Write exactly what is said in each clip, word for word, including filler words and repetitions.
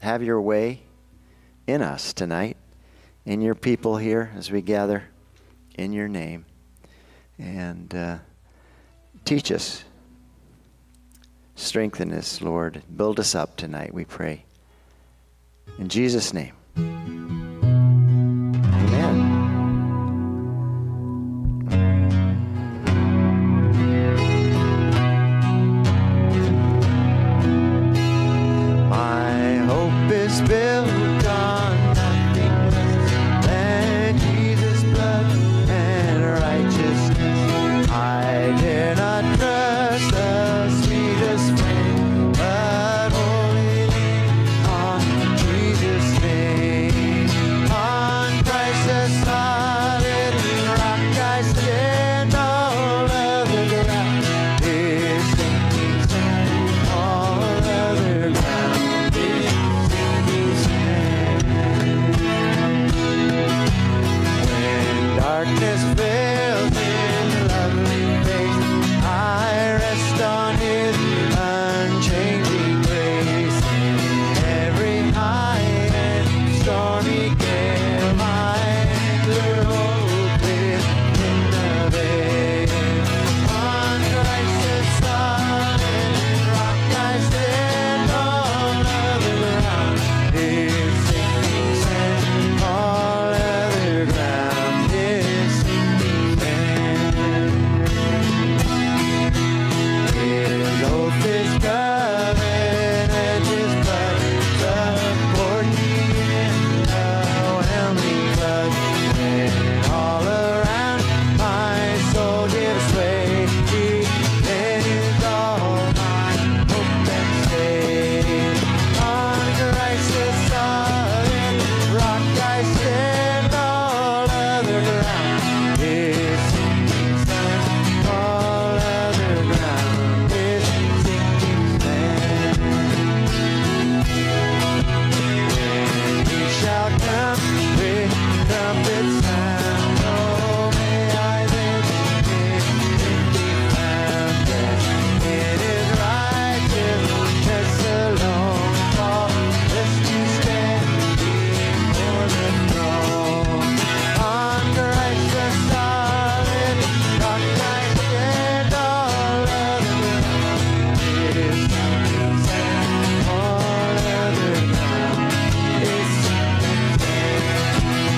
have your way in us tonight, in your people here as we gather in your name. And uh, teach us. Strengthen us, Lord. Build us up tonight, we pray. In Jesus' name. Amen. My hope is built on nothing less than Jesus' blood and righteousness. I dare not trust the sweetest frame, but only on Jesus' name. On Christ the solid rock I stand, all other ground is sinking sand. All other ground is sinking sand. When darkness veils His lovely face, I rest on His unchanging grace. Every high and stormy gale, my anchor hope is in the veil. On Christ the solid rock I stand, all other ground is sinking sand. All other ground is sinking sand. His oath is covenant, His blood support me in the whelming flood. When all around my soul gives way, He then is all my hope and stay. On Christ the solid rock I stand, all other ground is sinking sand. All other ground is sinking sand. When He shall come with trumpet sound, oh, may I then in Him be found. Yes, in His righteousness alone, faultless to stand before the throne. On Christ the solid rock I stand, all other ground is sinking sand. All other ground is sinking sand.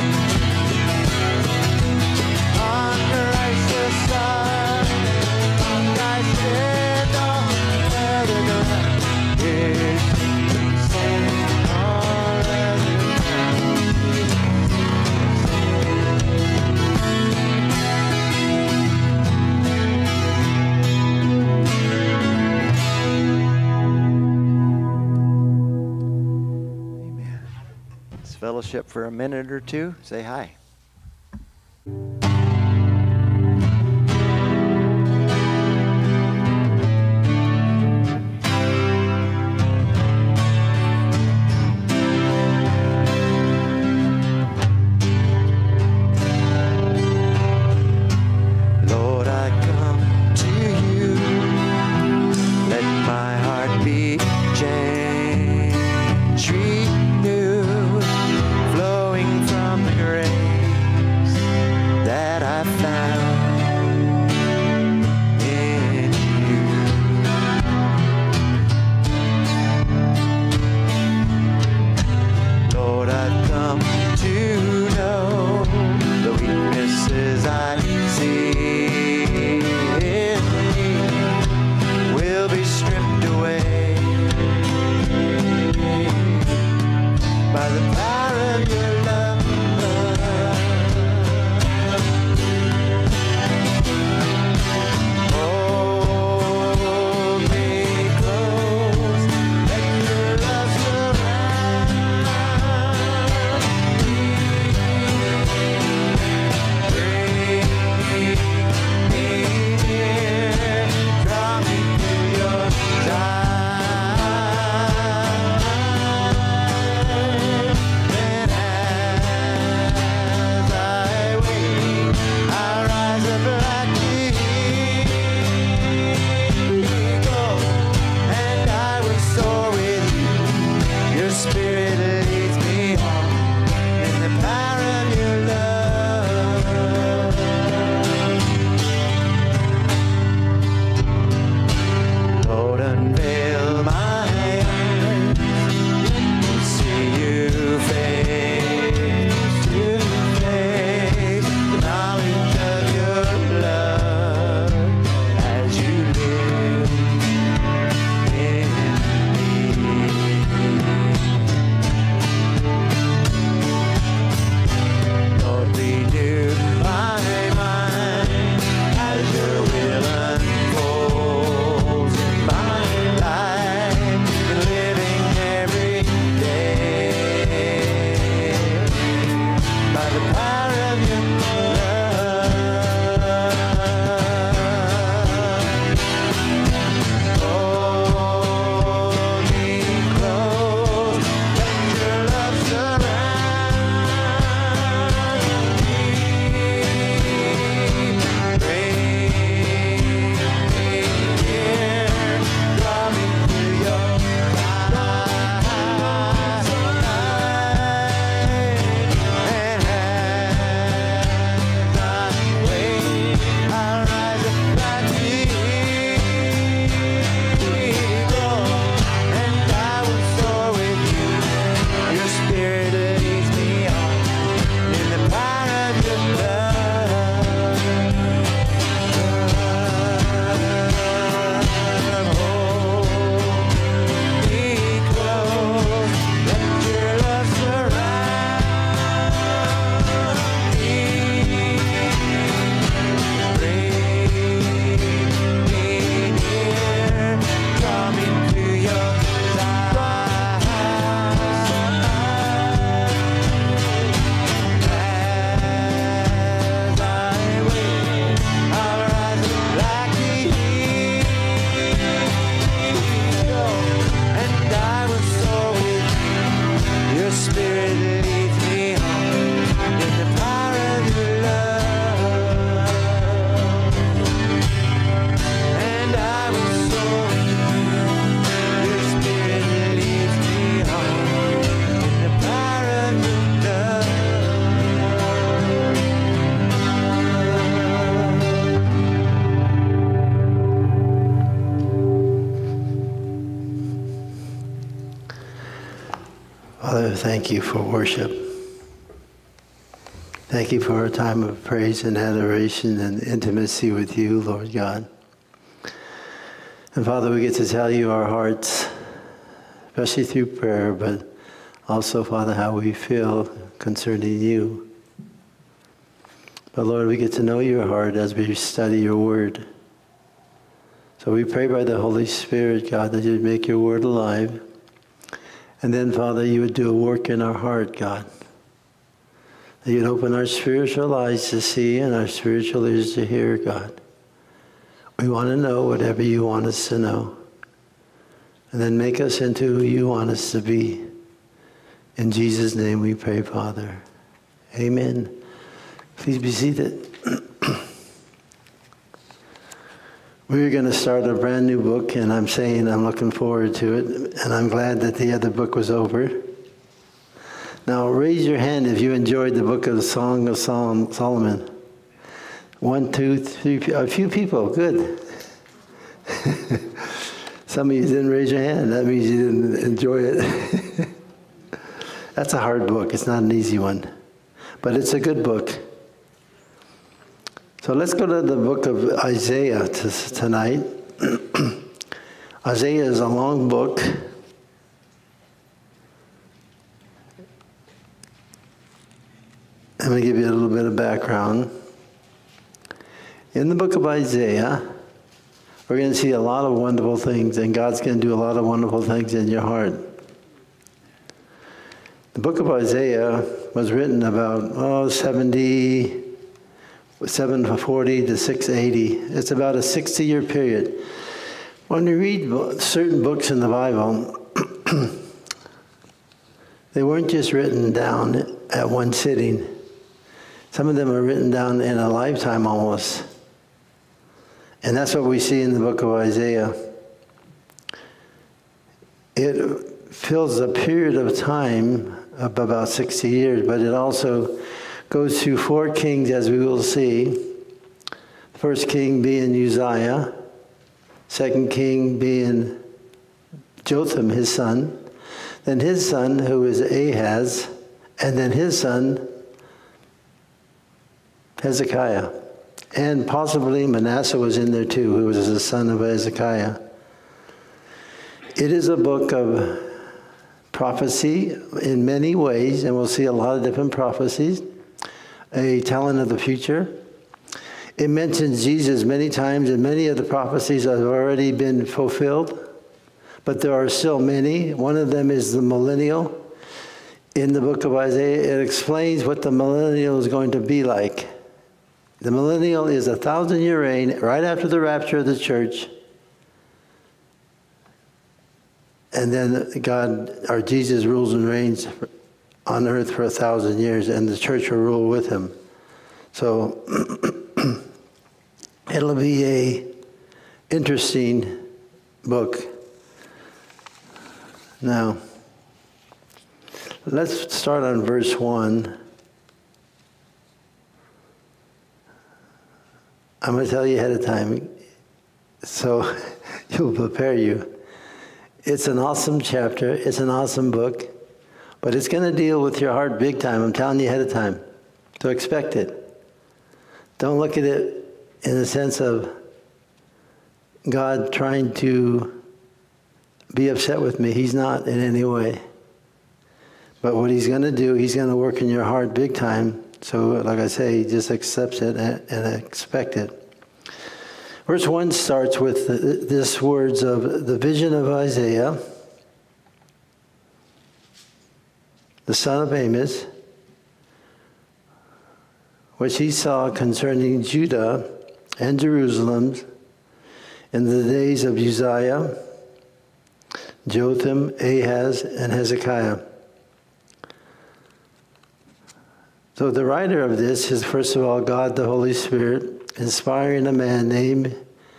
On Christ the solid rock I stand, all other ground is sinking sand. All other ground is Amen. Let's fellowship for a minute or two. Say hi. Lord, I come to you. Let my heart be changed, renewed, flowing from the grace Father, thank you for worship. Thank you for a time of praise and adoration and intimacy with you, Lord God. And Father, we get to tell you our hearts, especially through prayer, but also, Father, how we feel concerning you. But Lord, we get to know your heart as we study your word. So we pray by the Holy Spirit, God, that you'd make your word alive. And then, Father, you would do a work in our heart, God. That you'd open our spiritual eyes to see and our spiritual ears to hear, God. We want to know whatever you want us to know. And then make us into who you want us to be. In Jesus' name we pray, Father. Amen. Please be seated. We're going to start a brand new book, and I'm saying I'm looking forward to it, and I'm glad that the other book was over. Now, raise your hand if you enjoyed the book of the Song of Solomon. One, two, three, a few people, good. Some of you didn't raise your hand. That means you didn't enjoy it. That's a hard book. It's not an easy one, but it's a good book. So let's go to the book of Isaiah tonight. Isaiah is a long book. I'm going to give you a little bit of background. In the book of Isaiah, we're going to see a lot of wonderful things, and God's going to do a lot of wonderful things in your heart. The book of Isaiah was written about, oh, seventy... seven forty to six eighty. It's about a sixty-year period. When you read certain books in the Bible, they weren't just written down at one sitting. Some of them are written down in a lifetime almost. And that's what we see in the book of Isaiah. It fills a period of time of about sixty years, but it also goes through four kings, as we will see. The first king being Uzziah, second king being Jotham, his son, then his son, who is Ahaz, and then his son, Hezekiah. And possibly Manasseh was in there too, who was the son of Hezekiah. It is a book of prophecy in many ways, and we'll see a lot of different prophecies. A telling of the future. It mentions Jesus many times, and many of the prophecies have already been fulfilled, but there are still many. One of them is the millennial. In the book of Isaiah, it explains what the millennial is going to be like. The millennial is a thousand-year reign right after the rapture of the church. And then God, or Jesus, rules and reigns on earth for a thousand years, and the church will rule with him. So it'll be a interesting book. Now, let's start on verse one. I'm going to tell you ahead of time, so you'll prepare you. It's an awesome chapter. It's an awesome book. But it's going to deal with your heart big time. I'm telling you ahead of time. So expect it. Don't look at it in the sense of God trying to be upset with me. He's not in any way. But what he's going to do, he's going to work in your heart big time. So like I say, just accept it and expect it. Verse one starts with this words of the vision of Isaiah, the son of Amos, which he saw concerning Judah and Jerusalem in the days of Uzziah, Jotham, Ahaz, and Hezekiah. So the writer of this is, first of all, God the Holy Spirit, inspiring a man named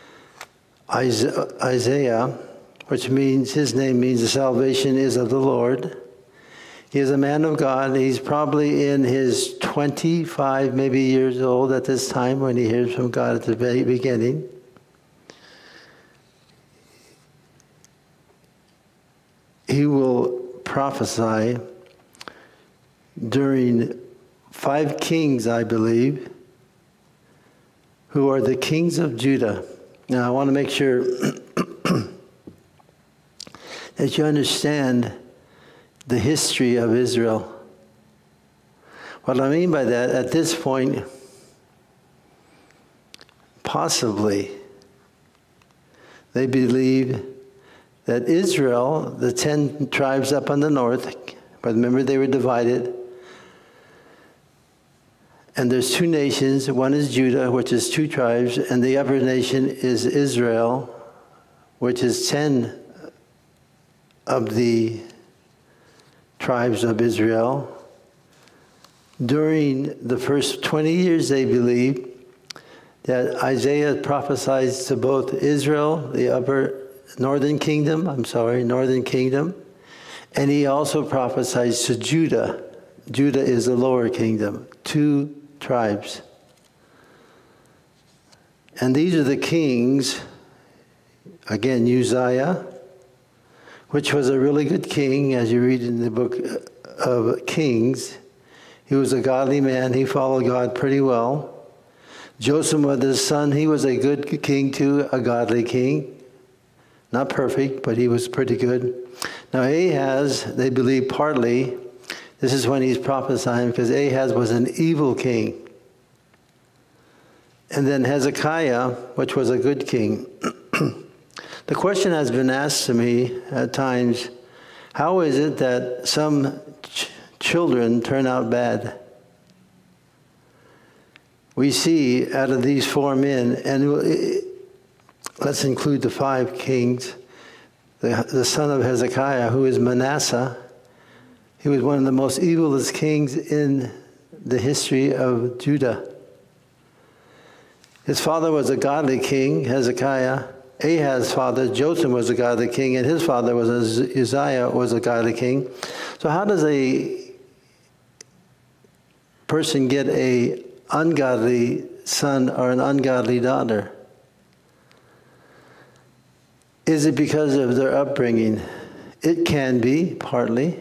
Isaiah, which means, his name means the salvation is of the Lord. He is a man of God. He's probably in his twenty-five, maybe years old at this time when he hears from God at the very beginning. He will prophesy during five kings, I believe, who are the kings of Judah. Now, I want to make sure that you understand the history of Israel. What I mean by that, at this point, possibly, they believe that Israel, the ten tribes up on the north, but remember they were divided, and there's two nations. One is Judah, which is two tribes, and the other nation is Israel, which is ten of the tribes of Israel. During the first twenty years, they believe that Isaiah prophesies to both Israel, the upper northern kingdom, I'm sorry, northern kingdom, and he also prophesies to Judah. Judah is the lower kingdom, two tribes. And these are the kings, again, Uzziah, which was a really good king, as you read in the book of Kings. He was a godly man. He followed God pretty well. Jotham was his son. He was a good king too, a godly king. Not perfect, but he was pretty good. Now Ahaz, they believe partly, this is when he's prophesying, because Ahaz was an evil king. And then Hezekiah, which was a good king. The question has been asked to me at times, how is it that some ch- children turn out bad? We see out of these four men, and let's include the five kings, the, the son of Hezekiah, who is Manasseh. He was one of the most evilest kings in the history of Judah. His father was a godly king, Hezekiah. Ahaz's father, Jotham, was a godly king, and his father was a, Uzziah, was a godly king. So how does a person get a ungodly son or an ungodly daughter? Is it because of their upbringing? It can be, partly.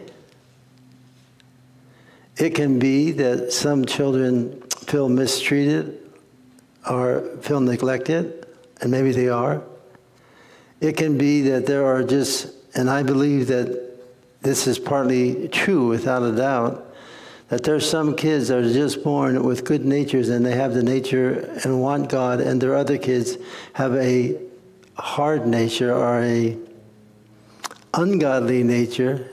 It can be that some children feel mistreated or feel neglected, and maybe they are. It can be that there are just, and I believe that this is partly true without a doubt, that there's some kids that are just born with good natures and they have the nature and want God, and there are other kids have a hard nature or a ungodly nature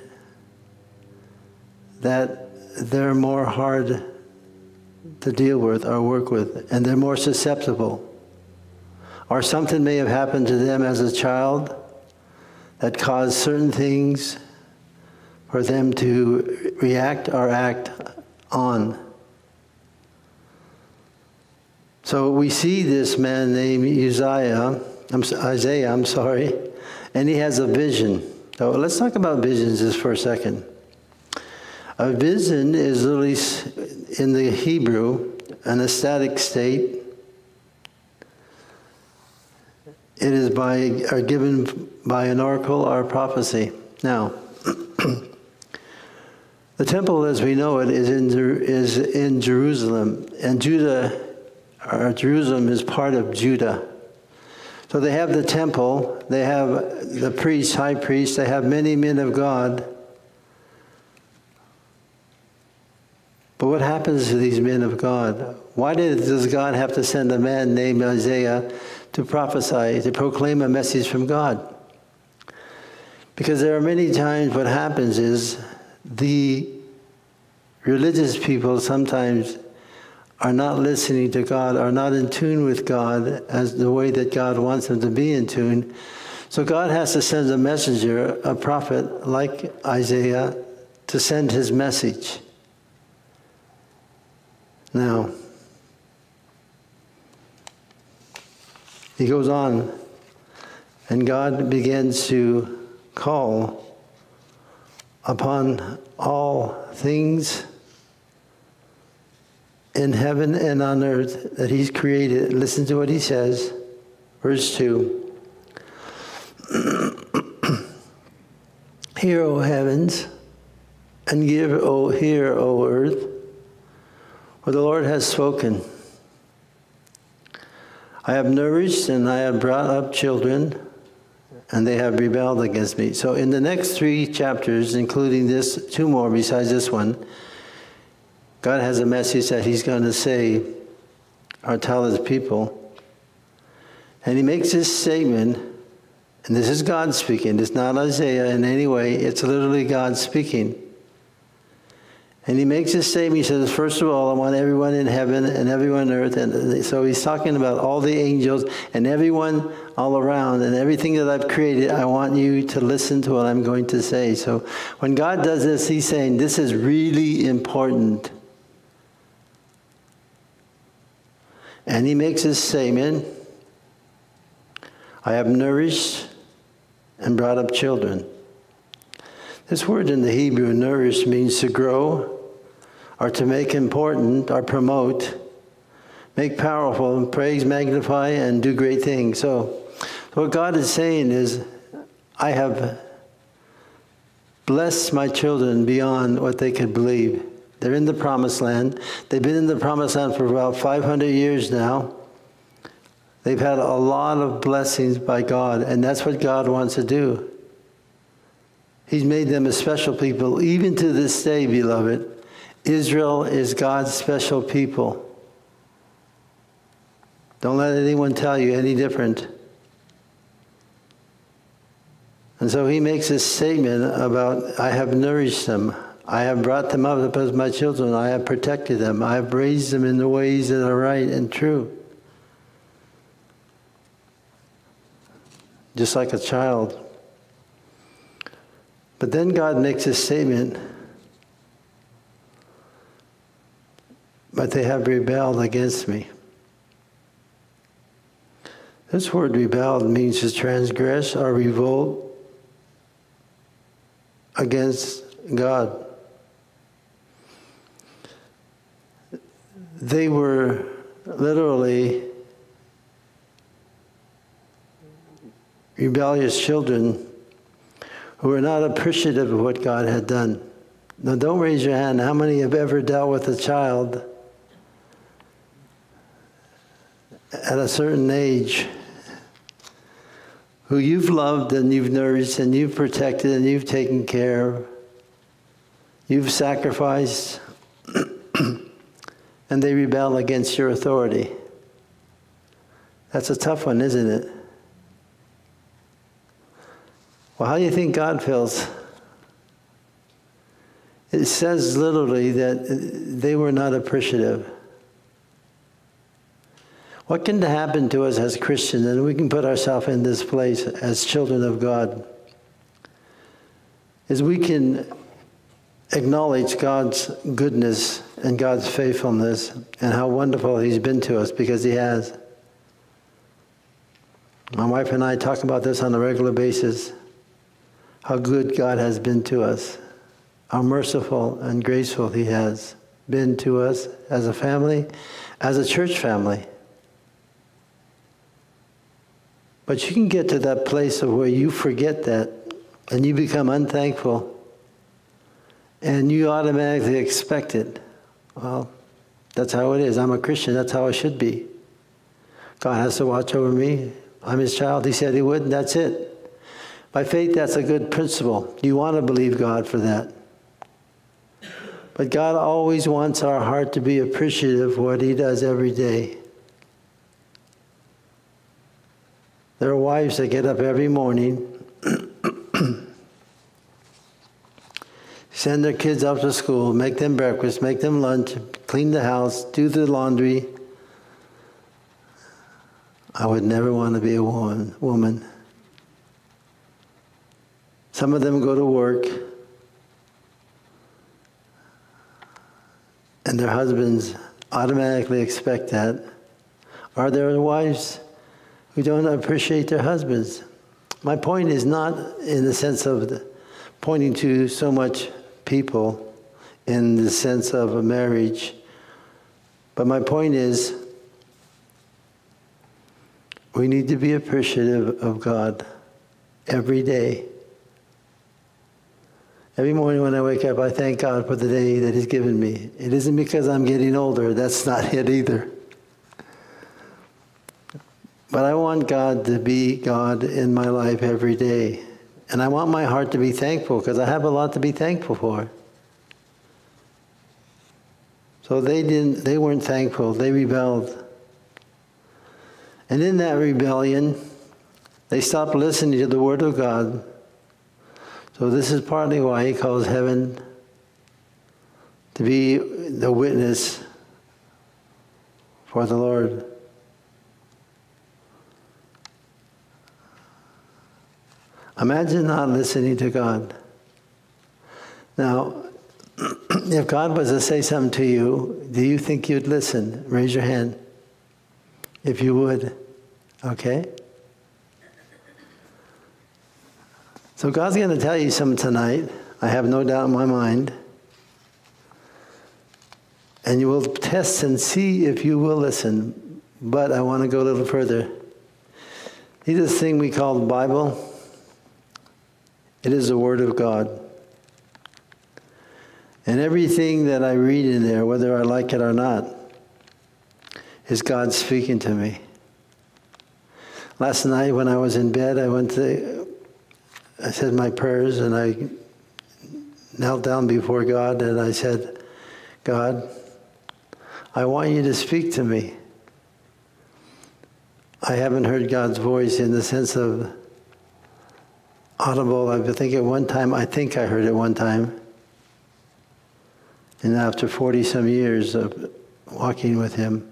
that they're more hard to deal with or work with, and they're more susceptible. Or something may have happened to them as a child that caused certain things for them to react or act on. So we see this man named Uzziah, I'm, Isaiah, I'm sorry, and he has a vision. So let's talk about visions just for a second. A vision is literally, in the Hebrew, an ecstatic state. It is by, or given by an oracle or prophecy. Now, the temple as we know it is in, is in Jerusalem, and Judah, or Jerusalem is part of Judah. So they have the temple, they have the priest, high priest, they have many men of God. But what happens to these men of God? Why did, does God have to send a man named Isaiah to prophesy, to proclaim a message from God? Because there are many times what happens is the religious people sometimes are not listening to God, are not in tune with God as the way that God wants them to be in tune. So God has to send a messenger, a prophet like Isaiah, to send his message. Now, he goes on, and God begins to call upon all things in heaven and on earth that he's created. Listen to what he says, verse two. Hear, O heavens, and give, O hear, O earth, for the Lord has spoken. I have nourished and I have brought up children, and they have rebelled against me. So in the next three chapters, including this, two more besides this one, God has a message that he's going to say or tell his people. And he makes this statement, and this is God speaking. It's not Isaiah in any way. It's literally God speaking. And he makes this statement. He says, first of all, I want everyone in heaven and everyone on earth. And so he's talking about all the angels and everyone all around and everything that I've created. I want you to listen to what I'm going to say. So when God does this, he's saying, this is really important. And he makes this statement, I have nourished and brought up children. This word in the Hebrew, nourish, means to grow or to make important or promote, make powerful, praise, magnify, and do great things. So what God is saying is, I have blessed my children beyond what they could believe. They're in the promised land. They've been in the promised land for about five hundred years now. They've had a lot of blessings by God, and that's what God wants to do. He's made them a special people. Even to this day, beloved, Israel is God's special people. Don't let anyone tell you any different. And so he makes this statement about, I have nourished them. I have brought them up as my children. I have protected them. I have raised them in the ways that are right and true. Just like a child. But then God makes a statement, but they have rebelled against me. This word rebelled means to transgress or revolt against God. They were literally rebellious children who were not appreciative of what God had done. Now, don't raise your hand. How many have ever dealt with a child at a certain age who you've loved and you've nourished and you've protected and you've taken care of? You've sacrificed, and they rebel against your authority. That's a tough one, isn't it? Well, how do you think God feels? It says literally that they were not appreciative. What can happen to us as Christians, and we can put ourselves in this place as children of God, is we can acknowledge God's goodness and God's faithfulness and how wonderful he's been to us, because he has. My wife and I talk about this on a regular basis. How good God has been to us, how merciful and graceful he has been to us as a family, as a church family. But you can get to that place of where you forget that and you become unthankful and you automatically expect it. Well, that's how it is. I'm a Christian. That's how I should be. God has to watch over me. I'm his child. He said he would, and that's it. By faith, that's a good principle. You want to believe God for that. But God always wants our heart to be appreciative of what he does every day. There are wives that get up every morning, send their kids up to school, make them breakfast, make them lunch, clean the house, do the laundry. I would never want to be a woman. woman. Some of them go to work, and their husbands automatically expect that. Are there wives who don't appreciate their husbands? My point is not in the sense of the, pointing to so much people in the sense of a marriage, but my point is we need to be appreciative of God every day. Every morning when I wake up, I thank God for the day that He's given me. It isn't because I'm getting older. That's not it either. But I want God to be God in my life every day. And I want my heart to be thankful because I have a lot to be thankful for. So they didn't, they weren't thankful. They rebelled. And in that rebellion, they stopped listening to the Word of God. So this is partly why He calls heaven to be the witness for the Lord. Imagine not listening to God. Now, if God was to say something to you, do you think you'd listen? Raise your hand. If you would. Okay? So God's going to tell you something tonight. I have no doubt in my mind. And you will test and see if you will listen. But I want to go a little further. See this thing we call the Bible? It is the Word of God. And everything that I read in there, whether I like it or not, is God speaking to me. Last night when I was in bed, I went to, I said my prayers and I knelt down before God and I said, God, I want you to speak to me. I haven't heard God's voice in the sense of audible. I think at one time, I think I heard it one time. And after forty some years of walking with Him.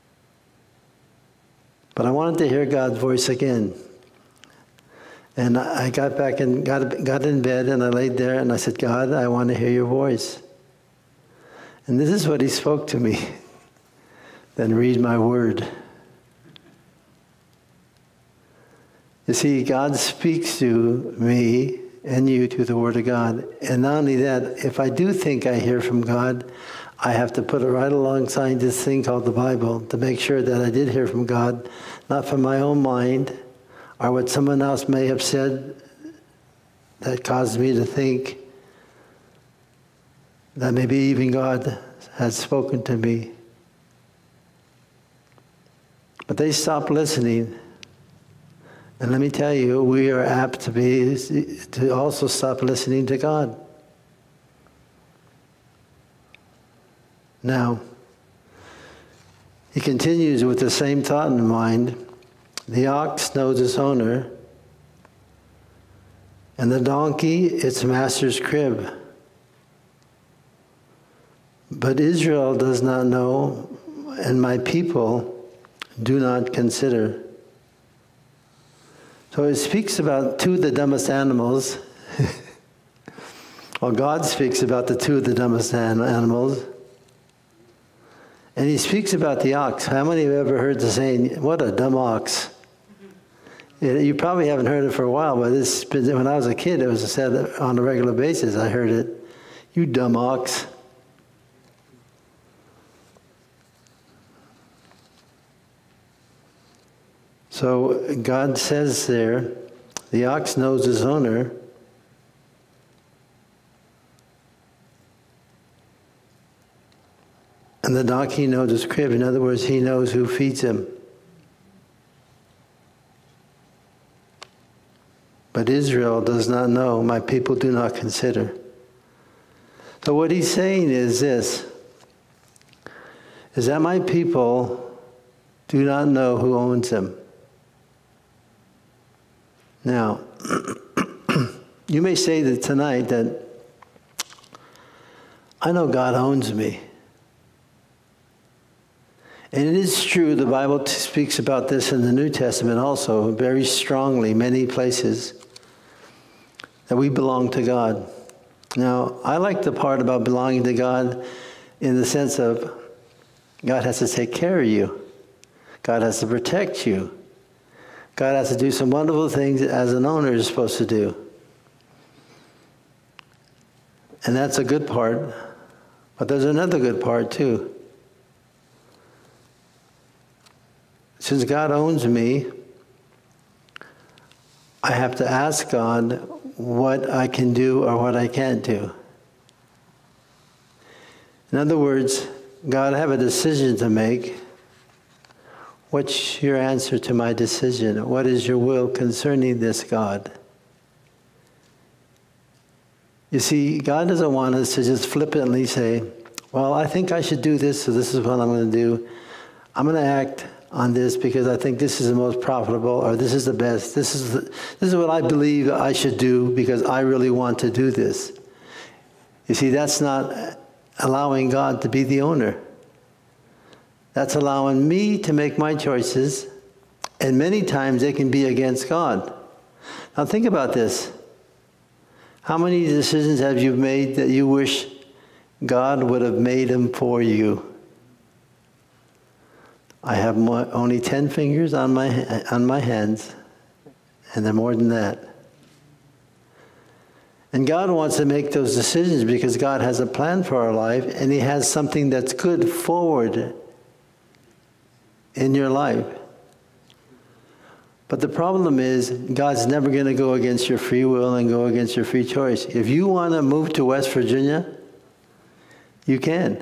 But I wanted to hear God's voice again. And I got back and got, got in bed and I laid there and I said, God, I want to hear your voice. And this is what He spoke to me. Then read my word. You see, God speaks to me and you through the Word of God. And not only that, if I do think I hear from God, I have to put it right alongside this thing called the Bible to make sure that I did hear from God, not from my own mind or what someone else may have said that caused me to think that maybe even God has spoken to me. But they stopped listening. And let me tell you, we are apt to be to also stop listening to God. Now, he continues with the same thought in mind. The ox knows its owner, and the donkey its master's crib. But Israel does not know, and my people do not consider. So it speaks about two of the dumbest animals. Well, God speaks about the two of the dumbest animals. And He speaks about the ox. How many have ever heard the saying, what a dumb ox? You probably haven't heard it for a while, but it's been, when I was a kid, it was said on a regular basis. I heard it, you dumb ox. So God says there, the ox knows his owner. And the donkey knows his crib. In other words, he knows who feeds him. But Israel does not know. My people do not consider. So what he's saying is this, is that my people do not know who owns them. Now, you may say that tonight that I know God owns me. And it is true, the Bible speaks about this in the New Testament also, very strongly, many places, that we belong to God. Now, I like the part about belonging to God in the sense of God has to take care of you. God has to protect you. God has to do some wonderful things as an owner is supposed to do. And that's a good part. But there's another good part too. Since God owns me, I have to ask God what I can do or what I can't do. In other words, God, I have a decision to make. What's your answer to my decision? What is your will concerning this, God? You see, God doesn't want us to just flippantly say, well, I think I should do this, so this is what I'm going to do. I'm going to act on this because I think this is the most profitable, or this is the best. This is, the, this is what I believe I should do because I really want to do this. You see, that's not allowing God to be the owner. That's allowing me to make my choices, and many times they can be against God. Now think about this. How many decisions have you made that you wish God would have made them for you? I have more, only ten fingers on my, on my hands, and they're more than that. And God wants to make those decisions because God has a plan for our life, and He has something that's good forward in your life. But the problem is, God's never going to go against your free will and go against your free choice. If you want to move to West Virginia, you can.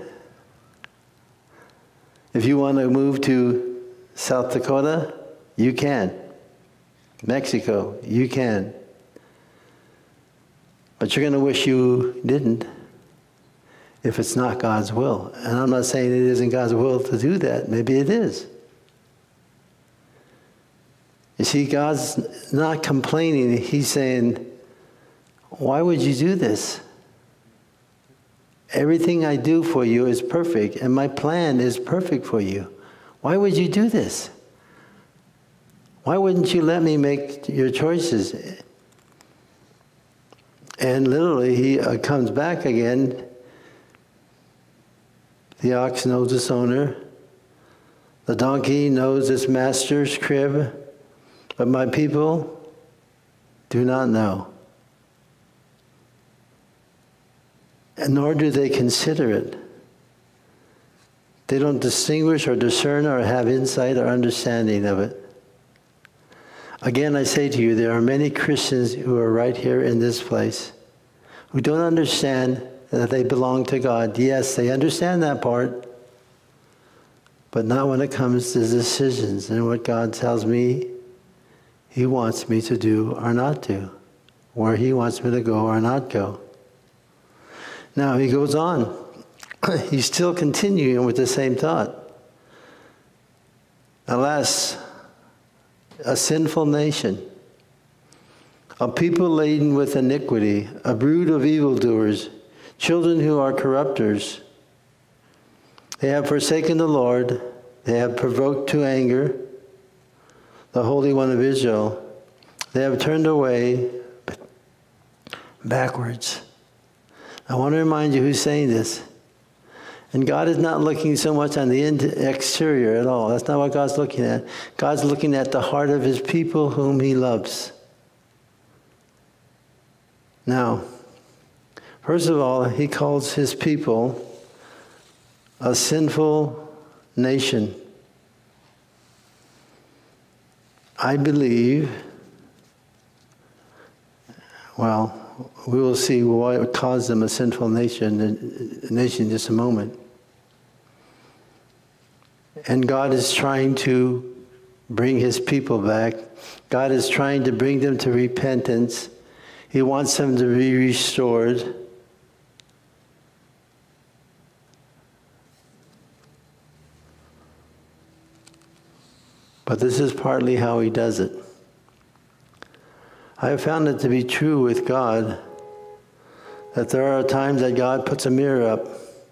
If you want to move to South Dakota, you can. Mexico, you can. But you're going to wish you didn't if it's not God's will. And I'm not saying it isn't God's will to do that. Maybe it is. You see, God's not complaining. He's saying, why would you do this? Everything I do for you is perfect, and my plan is perfect for you. Why would you do this? Why wouldn't you let me make your choices? And literally, he uh, comes back again. The ox knows its owner. The donkey knows its master's crib. But my people do not know. And nor do they consider it. They don't distinguish or discern or have insight or understanding of it. Again, I say to you, there are many Christians who are right here in this place who don't understand that they belong to God. Yes, they understand that part, but not when it comes to decisions and what God tells me He wants me to do or not do, where He wants me to go or not go. Now, he goes on. He's still continuing with the same thought. Alas, a sinful nation, a people laden with iniquity, a brood of evildoers, children who are corrupters. They have forsaken the Lord. They have provoked to anger the Holy One of Israel. They have turned away backwards. I want to remind you who's saying this. And God is not looking so much on the exterior at all. That's not what God's looking at. God's looking at the heart of His people whom He loves. Now, first of all, He calls His people a sinful nation. I believe, well, we will see what caused them a sinful nation, nation in just a moment. And God is trying to bring His people back. God is trying to bring them to repentance. He wants them to be restored. But this is partly how He does it. I have found it to be true with God that there are times that God puts a mirror up.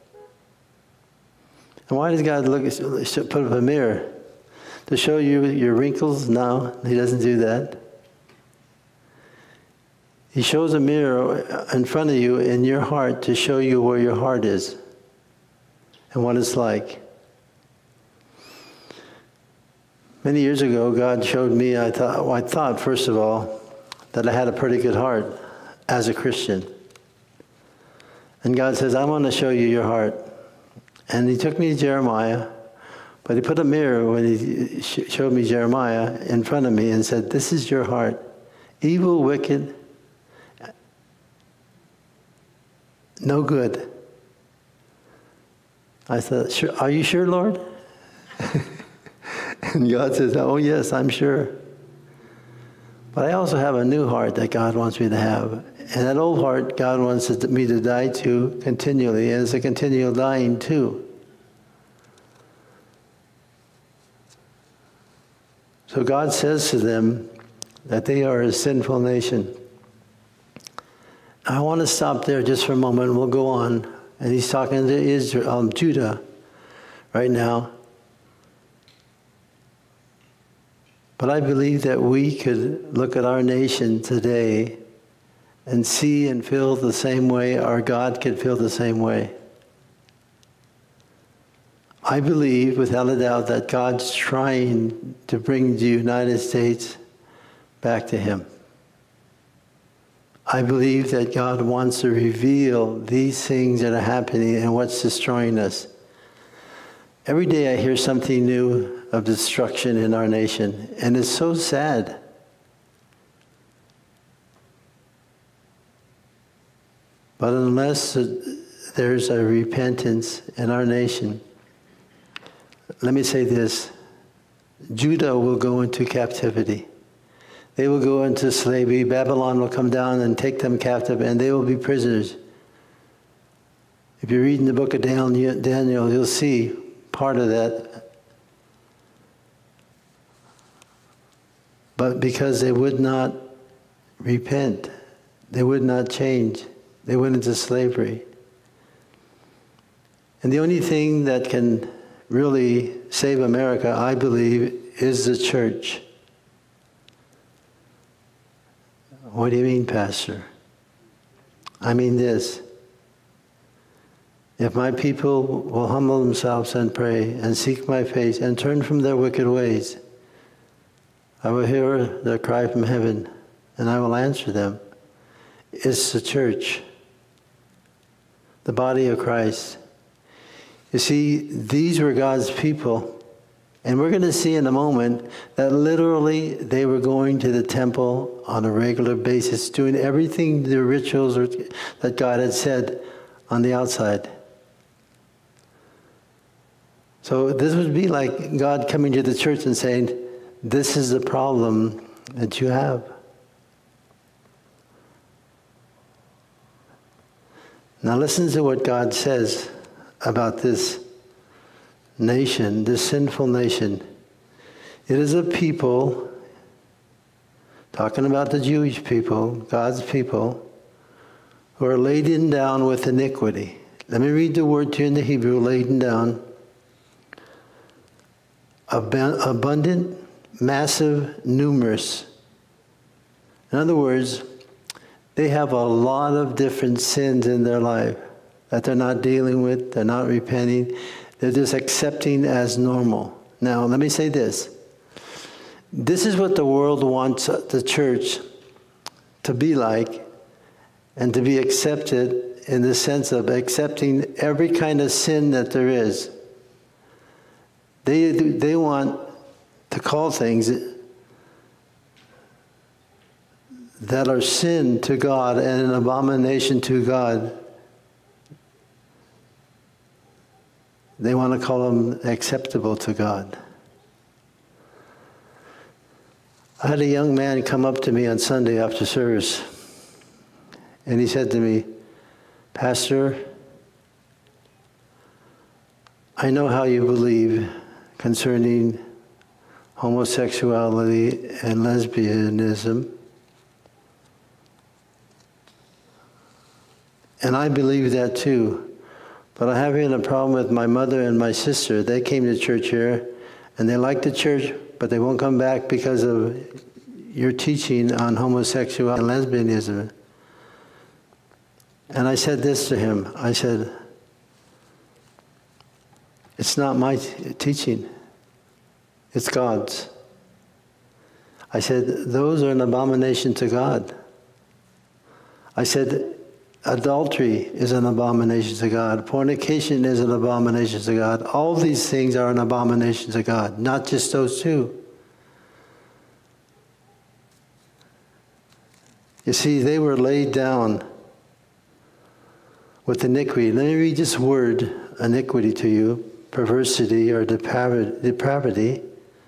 And why does God look put up a mirror? To show you your wrinkles? No, He doesn't do that. He shows a mirror in front of you in your heart to show you where your heart is and what it's like. Many years ago, God showed me, I thought, well, I thought, first of all, that I had a pretty good heart as a Christian. And God says, I want to show you your heart. And He took me to Jeremiah, but He put a mirror when He sh- showed me Jeremiah in front of me and said, this is your heart evil, wicked, no good. I said, sure, are you sure, Lord? And God says, oh yes, I'm sure. But I also have a new heart that God wants me to have. And that old heart, God wants me to die to continually. And it's a continual dying too. So God says to them that they are a sinful nation. I want to stop there just for a moment and we'll go on. And he's talking to Israel, um, Judah right now. But I believe that we could look at our nation today and see and feel the same way our God could feel the same way. I believe, without a doubt, that God's trying to bring the United States back to Him. I believe that God wants to reveal these things that are happening and what's destroying us. Every day I hear something new of destruction in our nation, and it's so sad. But unless there's a repentance in our nation, let me say this, Judah will go into captivity. They will go into slavery. Babylon will come down and take them captive, and they will be prisoners. If you read in the book of Daniel, you'll see part of that. But because they would not repent, they would not change, they went into slavery. And the only thing that can really save America, I believe, is the church. What do you mean, Pastor? I mean this. If my people will humble themselves and pray and seek my face and turn from their wicked ways, I will hear their cry from heaven and I will answer them. It's the church, the body of Christ. You see, these were God's people. And we're going to see in a moment that literally they were going to the temple on a regular basis, doing everything, the rituals that God had said on the outside. So this would be like God coming to the church and saying, this is the problem that you have. Now listen to what God says about this nation, this sinful nation. It is a people, talking about the Jewish people, God's people, who are laden down with iniquity. Let me read the word to you in the Hebrew, laden down. Abundant, massive, numerous. In other words, they have a lot of different sins in their life that they're not dealing with, they're not repenting, they're just accepting as normal. Now, let me say this. This is what the world wants the church to be like and to be accepted in the sense of accepting every kind of sin that there is. They, they want to call things that are sin to God and an abomination to God. They want to call them acceptable to God. I had a young man come up to me on Sunday after service, and he said to me, Pastor, I know how you believe concerning homosexuality and lesbianism, and I believe that too. But I'm having a problem with my mother and my sister. They came to church here, and they like the church, but they won't come back because of your teaching on homosexuality and lesbianism. And I said this to him. I said, it's not my t- teaching. It's God's. I said, those are an abomination to God. I said, adultery is an abomination to God. Fornication is an abomination to God. All these things are an abomination to God, not just those two. You see, they were laid down with iniquity. Let me read this word, iniquity, to you. Perversity or depravity.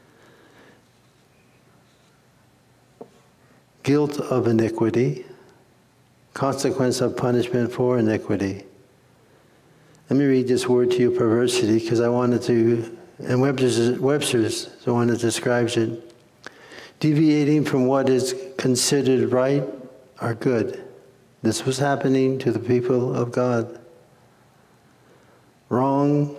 Guilt of iniquity. Consequence of punishment for iniquity. Let me read this word to you, perversity, because I wanted to, and Webster's, Webster's is the one that describes it. Deviating from what is considered right or good. This was happening to the people of God. Wrong,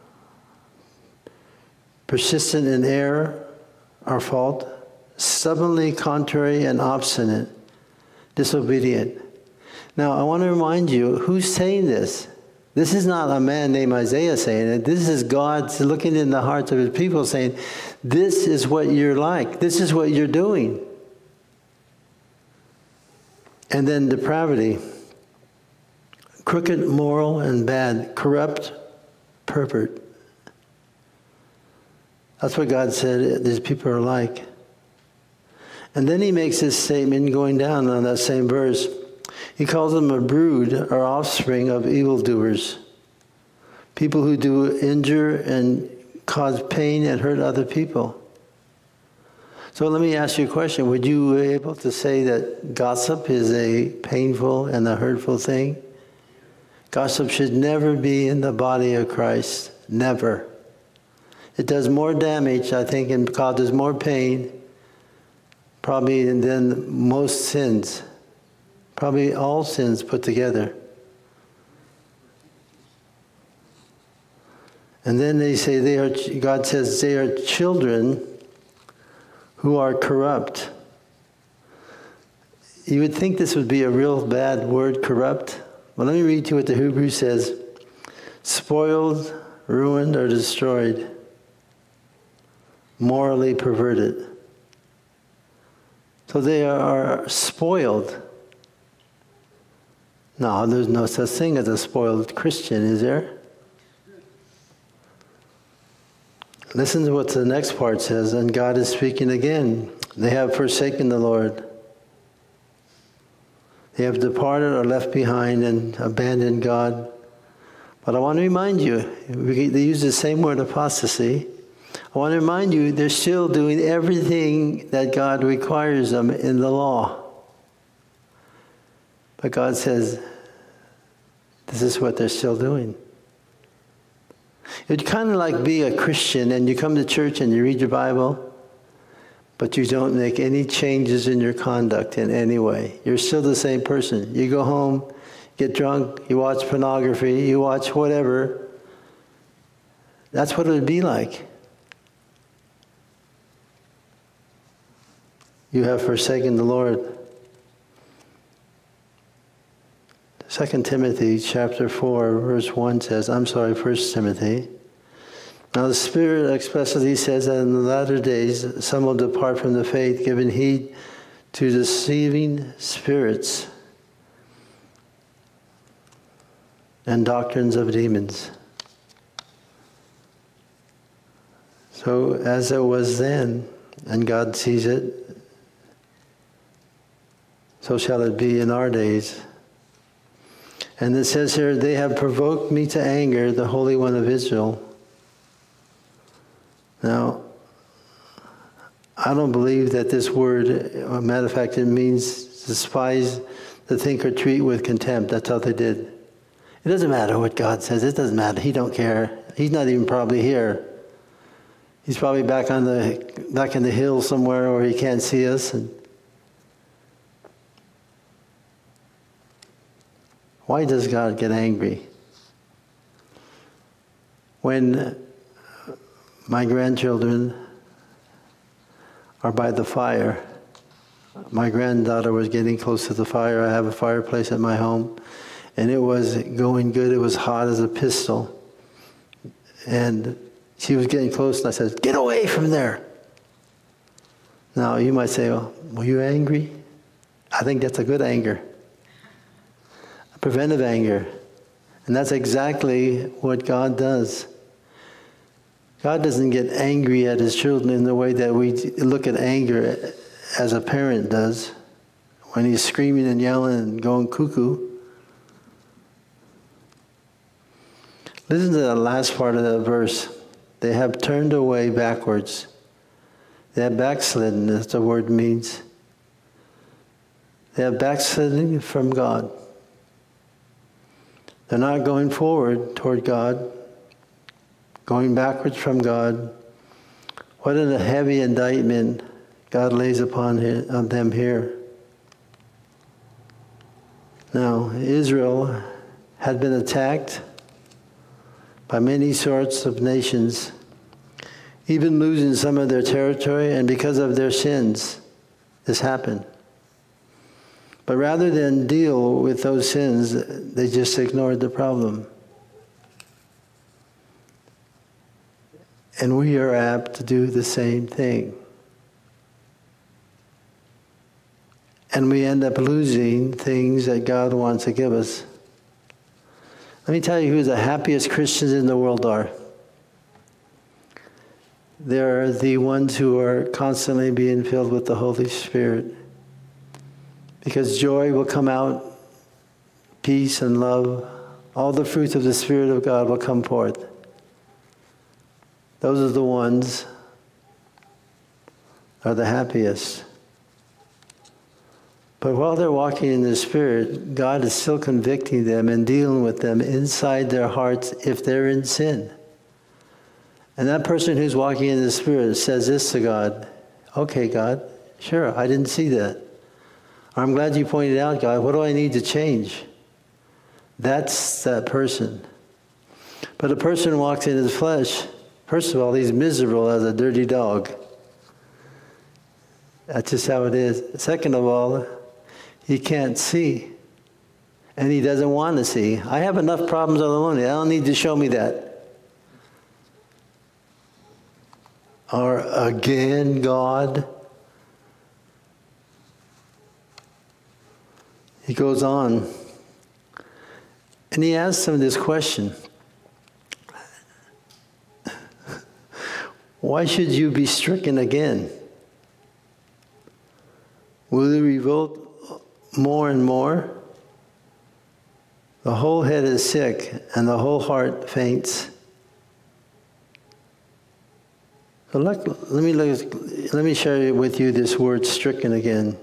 persistent in error or fault, stubbornly contrary and obstinate, disobedient. Now, I want to remind you, who's saying this? This is not a man named Isaiah saying it. This is God looking in the hearts of his people saying, this is what you're like. This is what you're doing. And then depravity. Crooked, moral, and bad. Corrupt, pervert. That's what God said these people are like. And then he makes this statement going down on that same verse. He calls them a brood or offspring of evildoers. People who do injure and cause pain and hurt other people. So let me ask you a question. Would you be able to say that gossip is a painful and a hurtful thing? Gossip should never be in the body of Christ. Never. It does more damage, I think, and causes more pain, probably than most sins. Probably all sins put together. And then they say they are, God says they are children who are corrupt. You would think this would be a real bad word, corrupt. Well, let me read to you what the Hebrew says. Spoiled, ruined, or destroyed. Morally perverted. So they are spoiled. No, there's no such thing as a spoiled Christian, is there? Listen to what the next part says, and God is speaking again. They have forsaken the Lord. They have departed or left behind and abandoned God. But I want to remind you, they use the same word, apostasy. I want to remind you, they're still doing everything that God requires them in the law. But God says, this is what they're still doing. It'd kind of like be a Christian and you come to church and you read your Bible, but you don't make any changes in your conduct in any way. You're still the same person. You go home, get drunk, you watch pornography, you watch whatever. That's what it would be like. You have forsaken the Lord. Second Timothy chapter four, verse one says, I'm sorry, First Timothy. Now the Spirit expressly says that in the latter days some will depart from the faith, giving heed to deceiving spirits and doctrines of demons. So as it was then, and God sees it, so shall it be in our days. And it says here, they have provoked me to anger, the Holy One of Israel. Now, I don't believe that this word, as a matter of fact, it means despise, to think or treat with contempt. That's how they did. It doesn't matter what God says. It doesn't matter. He don't care. He's not even probably here. He's probably back on the back in the hill somewhere where he can't see us. And why does God get angry? When my grandchildren are by the fire, my granddaughter was getting close to the fire. I have a fireplace at my home, and it was going good. It was hot as a pistol. And she was getting close, and I said, "Get away from there." Now, you might say, "Well, were you angry?" I think that's a good anger. Preventive anger. And that's exactly what God does. God doesn't get angry at his children in the way that we look at anger as a parent does. when he's screaming and yelling and going cuckoo. Listen to the last part of that verse. They have turned away backwards. They have backslidden, as the word means. They have backslidden from God. They're not going forward toward God, going backwards from God. What a heavy indictment God lays upon them here. Now, Israel had been attacked by many sorts of nations, even losing some of their territory, and because of their sins, this happened. But rather than deal with those sins, they just ignored the problem. And we are apt to do the same thing. And we end up losing things that God wants to give us. Let me tell you who the happiest Christians in the world are. They're the ones who are constantly being filled with the Holy Spirit. Because joy will come out, peace and love, all the fruits of the Spirit of God will come forth. Those are the ones that are the happiest. But while they're walking in the Spirit, God is still convicting them and dealing with them inside their hearts if they're in sin. And that person who's walking in the Spirit says this to God, okay, God, sure, I didn't see that. I'm glad you pointed out, God, what do I need to change? That's that person. But a person walks in his flesh, first of all, he's miserable as a dirty dog. That's just how it is. Second of all, he can't see. And he doesn't want to see. I have enough problems on my own. I don't need to show me that. Or again, God. He goes on. And he asks him this question. Why should you be stricken again? Will you revolt more and more? The whole head is sick, and the whole heart faints. So let, let me look, let me share with you this word stricken again.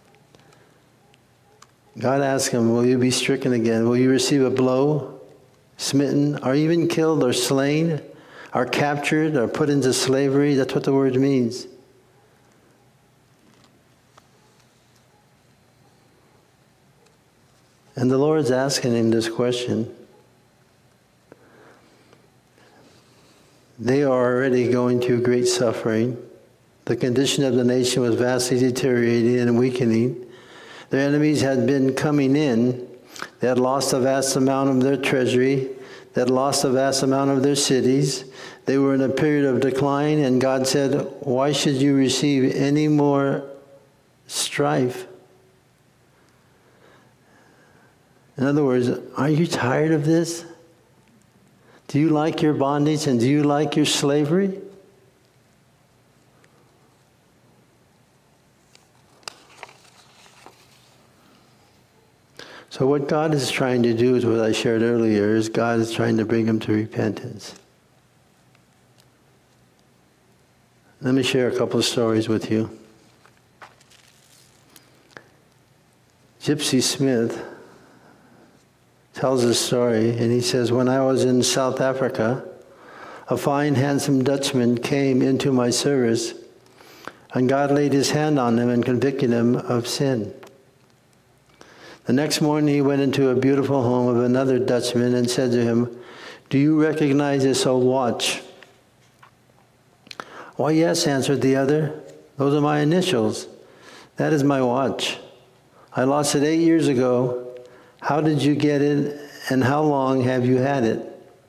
God asked him, will you be stricken again? Will you receive a blow, smitten, or even killed or slain, or captured or put into slavery? That's what the word means. And the Lord's asking him this question. They are already going through great suffering. The condition of the nation was vastly deteriorating and weakening. Their enemies had been coming in. They had lost a vast amount of their treasury. They had lost a vast amount of their cities. They were in a period of decline, and God said, why should you receive any more strife? In other words, are you tired of this? Do you like your bondage and do you like your slavery? So what God is trying to do is what I shared earlier, is God is trying to bring him to repentance. Let me share a couple of stories with you. Gypsy Smith tells a story, and he says, when I was in South Africa, a fine, handsome Dutchman came into my service, and God laid his hand on him and convicted him of sin. The next morning, he went into a beautiful home of another Dutchman and said to him, do you recognize this old watch? Why, yes, answered the other. Those are my initials. That is my watch. I lost it eight years ago. How did you get it, and how long have you had it?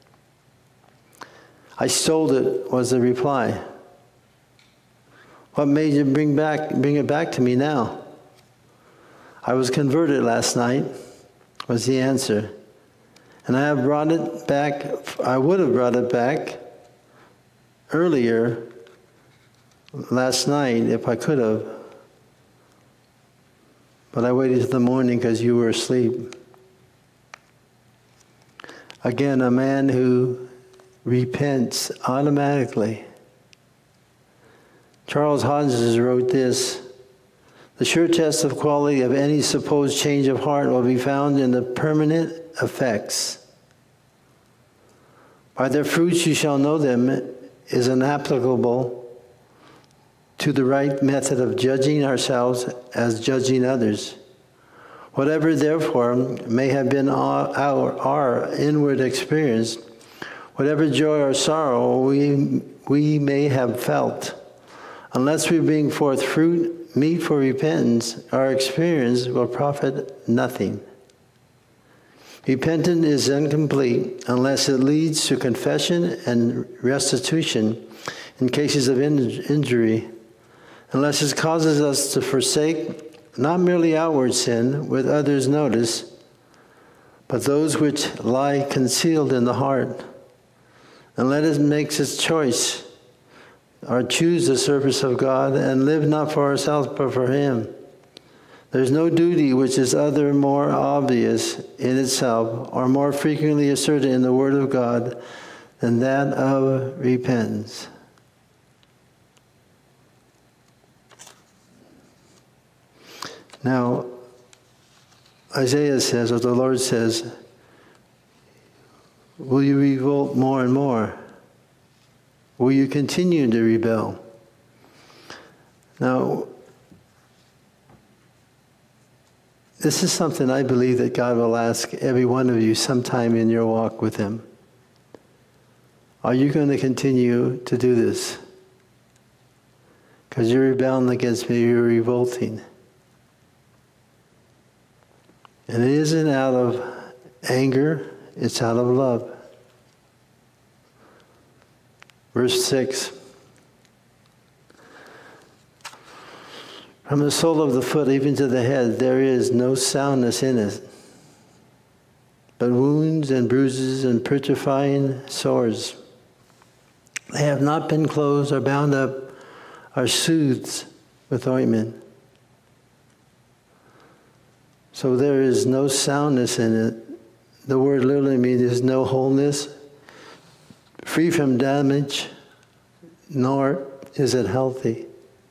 I stole it, was the reply. What made you bring back, bring it back to me now? I was converted last night, was the answer. And I have brought it back, I would have brought it back earlier last night if I could have. but I waited till the morning because you were asleep. Again, a man who repents automatically. Charles Hodges wrote this: the sure test of quality of any supposed change of heart will be found in the permanent effects. By their fruits you shall know them is inapplicable to the right method of judging ourselves as judging others. Whatever, therefore, may have been our, our, our inward experience, whatever joy or sorrow we, we may have felt, unless we bring forth fruit meet for repentance, our experience will profit nothing. Repentance is incomplete unless it leads to confession and restitution in cases of in injury, unless it causes us to forsake not merely outward sin, with others' notice, but those which lie concealed in the heart. And let us make its choice, or choose the service of God, and live not for ourselves, but for Him. There is no duty which is other more obvious in itself, or more frequently asserted in the Word of God, than that of repentance. Now, Isaiah says, or the Lord says, will you revolt more and more? Will you continue to rebel? Now, this is something I believe that God will ask every one of you sometime in your walk with Him. Are you going to continue to do this? Because you're rebelling against me, you're revolting. And it isn't out of anger, it's out of love. Verse six. From the sole of the foot even to the head, there is no soundness in it, but wounds and bruises and putrefying sores. They have not been closed or bound up, or soothed with ointment. So there is no soundness in it. The word literally means there's no wholeness, free from damage, nor is it healthy.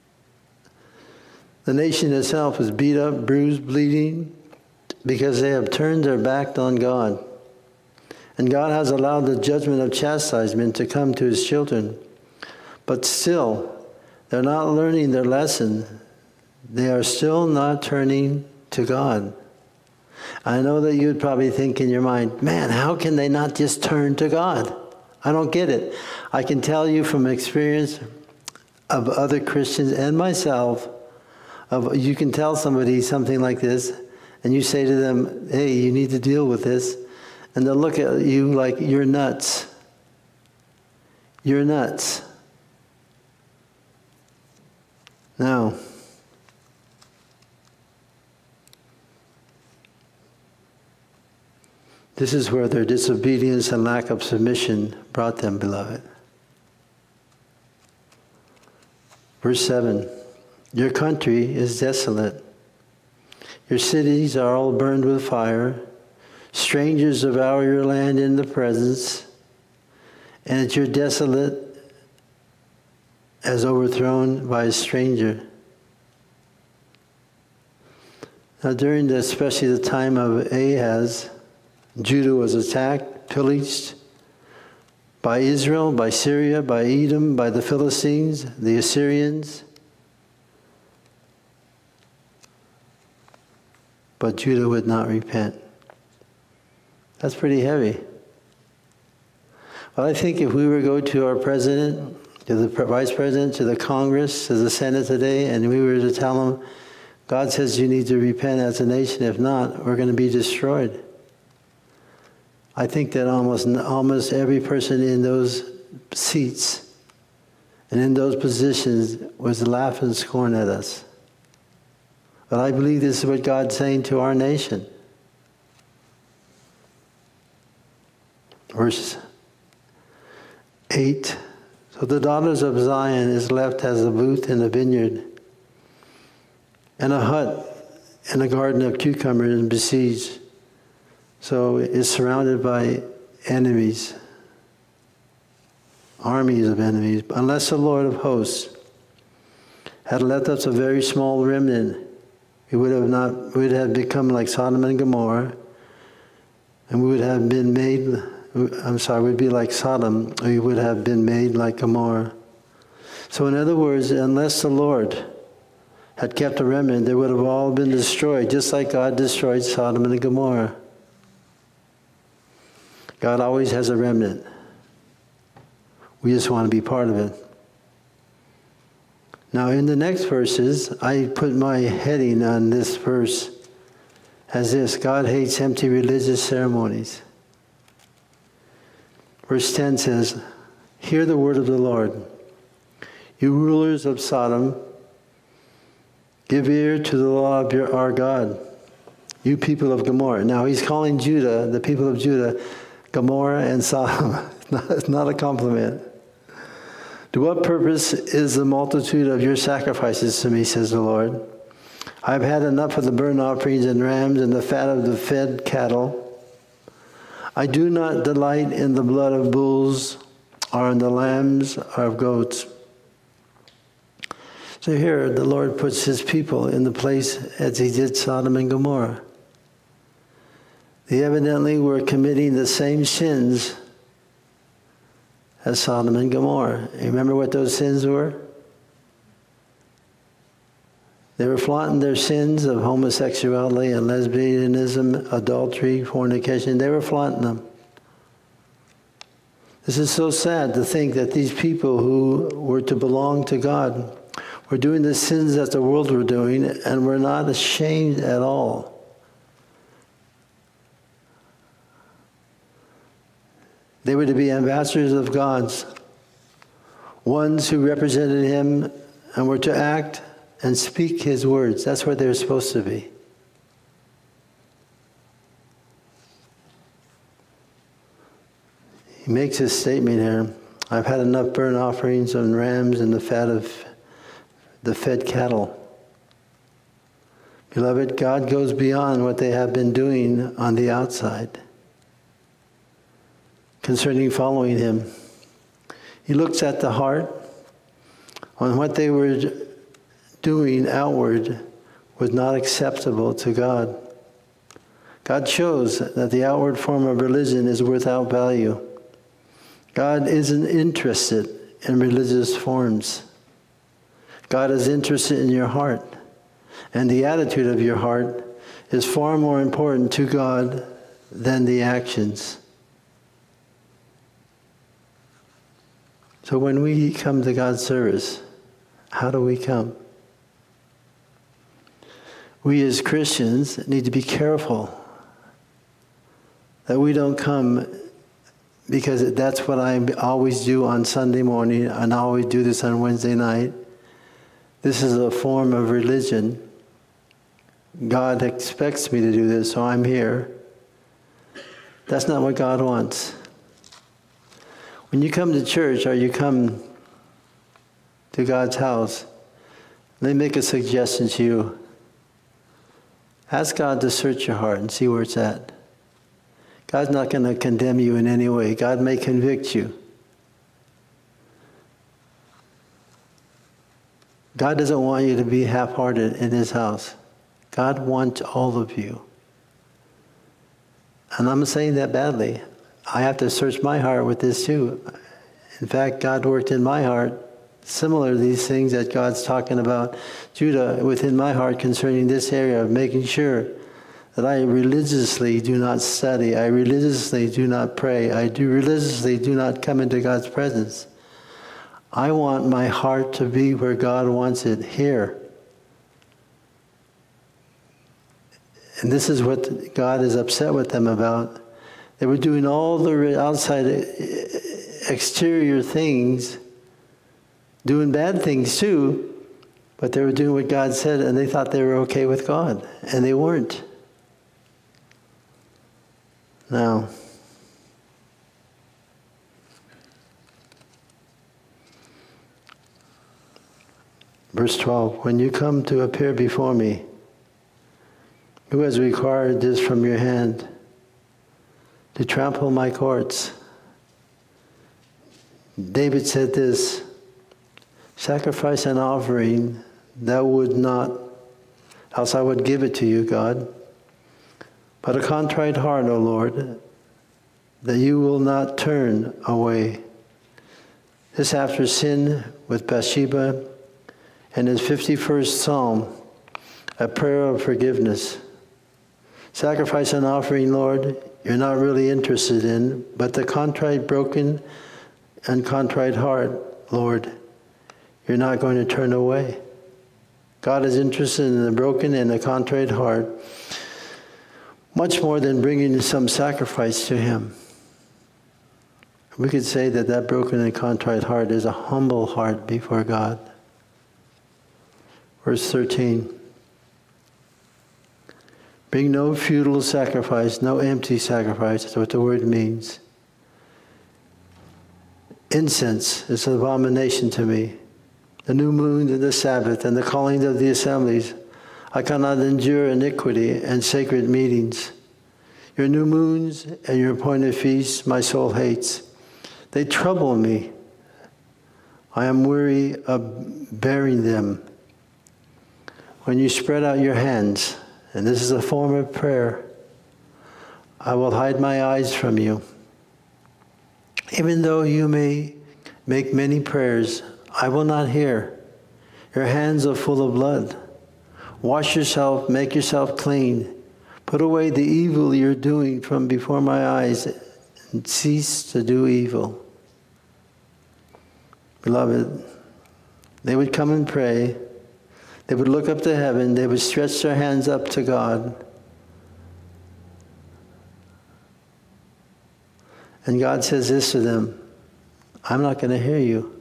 The nation itself is beat up, bruised, bleeding, because they have turned their back on God. And God has allowed the judgment of chastisement to come to His children. But still, they're not learning their lesson. They are still not turning to God. I know that you'd probably think in your mind, man, how can they not just turn to God? I don't get it. I can tell you from experience of other Christians and myself, of you can tell somebody something like this, and you say to them, hey, you need to deal with this, and they'll look at you like you're nuts. You're nuts. Now, this is where their disobedience and lack of submission brought them, beloved. Verse seven, your country is desolate. Your cities are all burned with fire. Strangers devour your land in the presence, and you're desolate as overthrown by a stranger. Now during the, especially the time of Ahaz, Judah was attacked, pillaged by Israel, by Syria, by Edom, by the Philistines, the Assyrians. But Judah would not repent. That's pretty heavy. Well, I think if we were to go to our president, to the vice president, to the Congress, to the Senate today, and we were to tell them, God says you need to repent as a nation. If not, we're going to be destroyed. I think that almost, almost every person in those seats and in those positions was laughing and scorn at us. But I believe this is what God's saying to our nation. Verse eight. So the daughters of Zion is left as a booth in a vineyard, and a hut in a garden of cucumbers and besieged. So it's surrounded by enemies, armies of enemies. Unless the Lord of hosts had left us a very small remnant, we would have not, we would have become like Sodom and Gomorrah, and we would have been made, I'm sorry, we'd be like Sodom, we would have been made like Gomorrah. So in other words, unless the Lord had kept a remnant, they would have all been destroyed, just like God destroyed Sodom and Gomorrah. God always has a remnant. We just want to be part of it. Now in the next verses, I put my heading on this verse as this: God hates empty religious ceremonies. Verse ten says, hear the word of the Lord. You rulers of Sodom, give ear to the law of your, our God. You people of Gomorrah. Now he's calling Judah, the people of Judah, Gomorrah and Sodom. It's not a compliment. To what purpose is the multitude of your sacrifices to me, says the Lord? I have had enough of the burnt offerings and rams and the fat of the fed cattle. I do not delight in the blood of bulls or in the lambs or of goats. So here the Lord puts his people in the place as he did Sodom and Gomorrah. They evidently were committing the same sins as Sodom and Gomorrah. You remember what those sins were? They were flaunting their sins of homosexuality and lesbianism, adultery, fornication. They were flaunting them. This is so sad to think that these people who were to belong to God were doing the sins that the world were doing and were not ashamed at all. They were to be ambassadors of God's, ones who represented him and were to act and speak his words. That's what they were supposed to be. He makes this statement here: I've had enough burnt offerings and rams and the fat of the fed cattle. Beloved, God goes beyond what they have been doing on the outside concerning following him. He looks at the heart. On what they were doing outward was not acceptable to God. God shows that the outward form of religion is without value. God isn't interested in religious forms. God is interested in your heart. And the attitude of your heart is far more important to God than the actions. So when we come to God's service, how do we come? We as Christians need to be careful that we don't come because that's what I always do on Sunday morning, and I always do this on Wednesday night. This is a form of religion. God expects me to do this, so I'm here. That's not what God wants. When you come to church or you come to God's house, let me make a suggestion to you. Ask God to search your heart and see where it's at. God's not going to condemn you in any way. God may convict you. God doesn't want you to be half-hearted in his house. God wants all of you. And I'm saying that badly. I have to search my heart with this too. In fact, God worked in my heart similar to these things that God's talking about Judah within my heart concerning this area of making sure that I religiously do not study, I religiously do not pray, I do religiously do not come into God's presence. I want my heart to be where God wants it, here. And this is what God is upset with them about. They were doing all the outside exterior things, doing bad things too, but they were doing what God said, and they thought they were okay with God, and they weren't. Now, verse twelve, when you come to appear before me, Who has required this from your hand, to trample my courts? David said this, sacrifice and offering, that would not, else I would give it to you, God. But a contrite heart, O Lord, that you will not turn away. This after sin with Bathsheba and his fifty-first Psalm, a prayer of forgiveness. Sacrifice and offering, Lord, you're not really interested in, but the contrite, broken, and contrite heart, Lord, you're not going to turn away. God is interested in the broken and the contrite heart, much more than bringing some sacrifice to him. We could say that that broken and contrite heart is a humble heart before God. Verse thirteen. Bring no futile sacrifice, no empty sacrifice. That's what the word means. Incense is an abomination to me. The new moon and the Sabbath and the calling of the assemblies. I cannot endure iniquity and sacred meetings. Your new moons and your appointed feasts my soul hates. They trouble me. I am weary of bearing them. When you spread out your hands, and this is a form of prayer, I will hide my eyes from you. Even though you may make many prayers, I will not hear. Your hands are full of blood. Wash yourself, make yourself clean. Put away the evil you're doing from before my eyes and cease to do evil. Beloved, they would come and pray. They would look up to heaven. They would stretch their hands up to God. And God says this to them, I'm not going to hear you.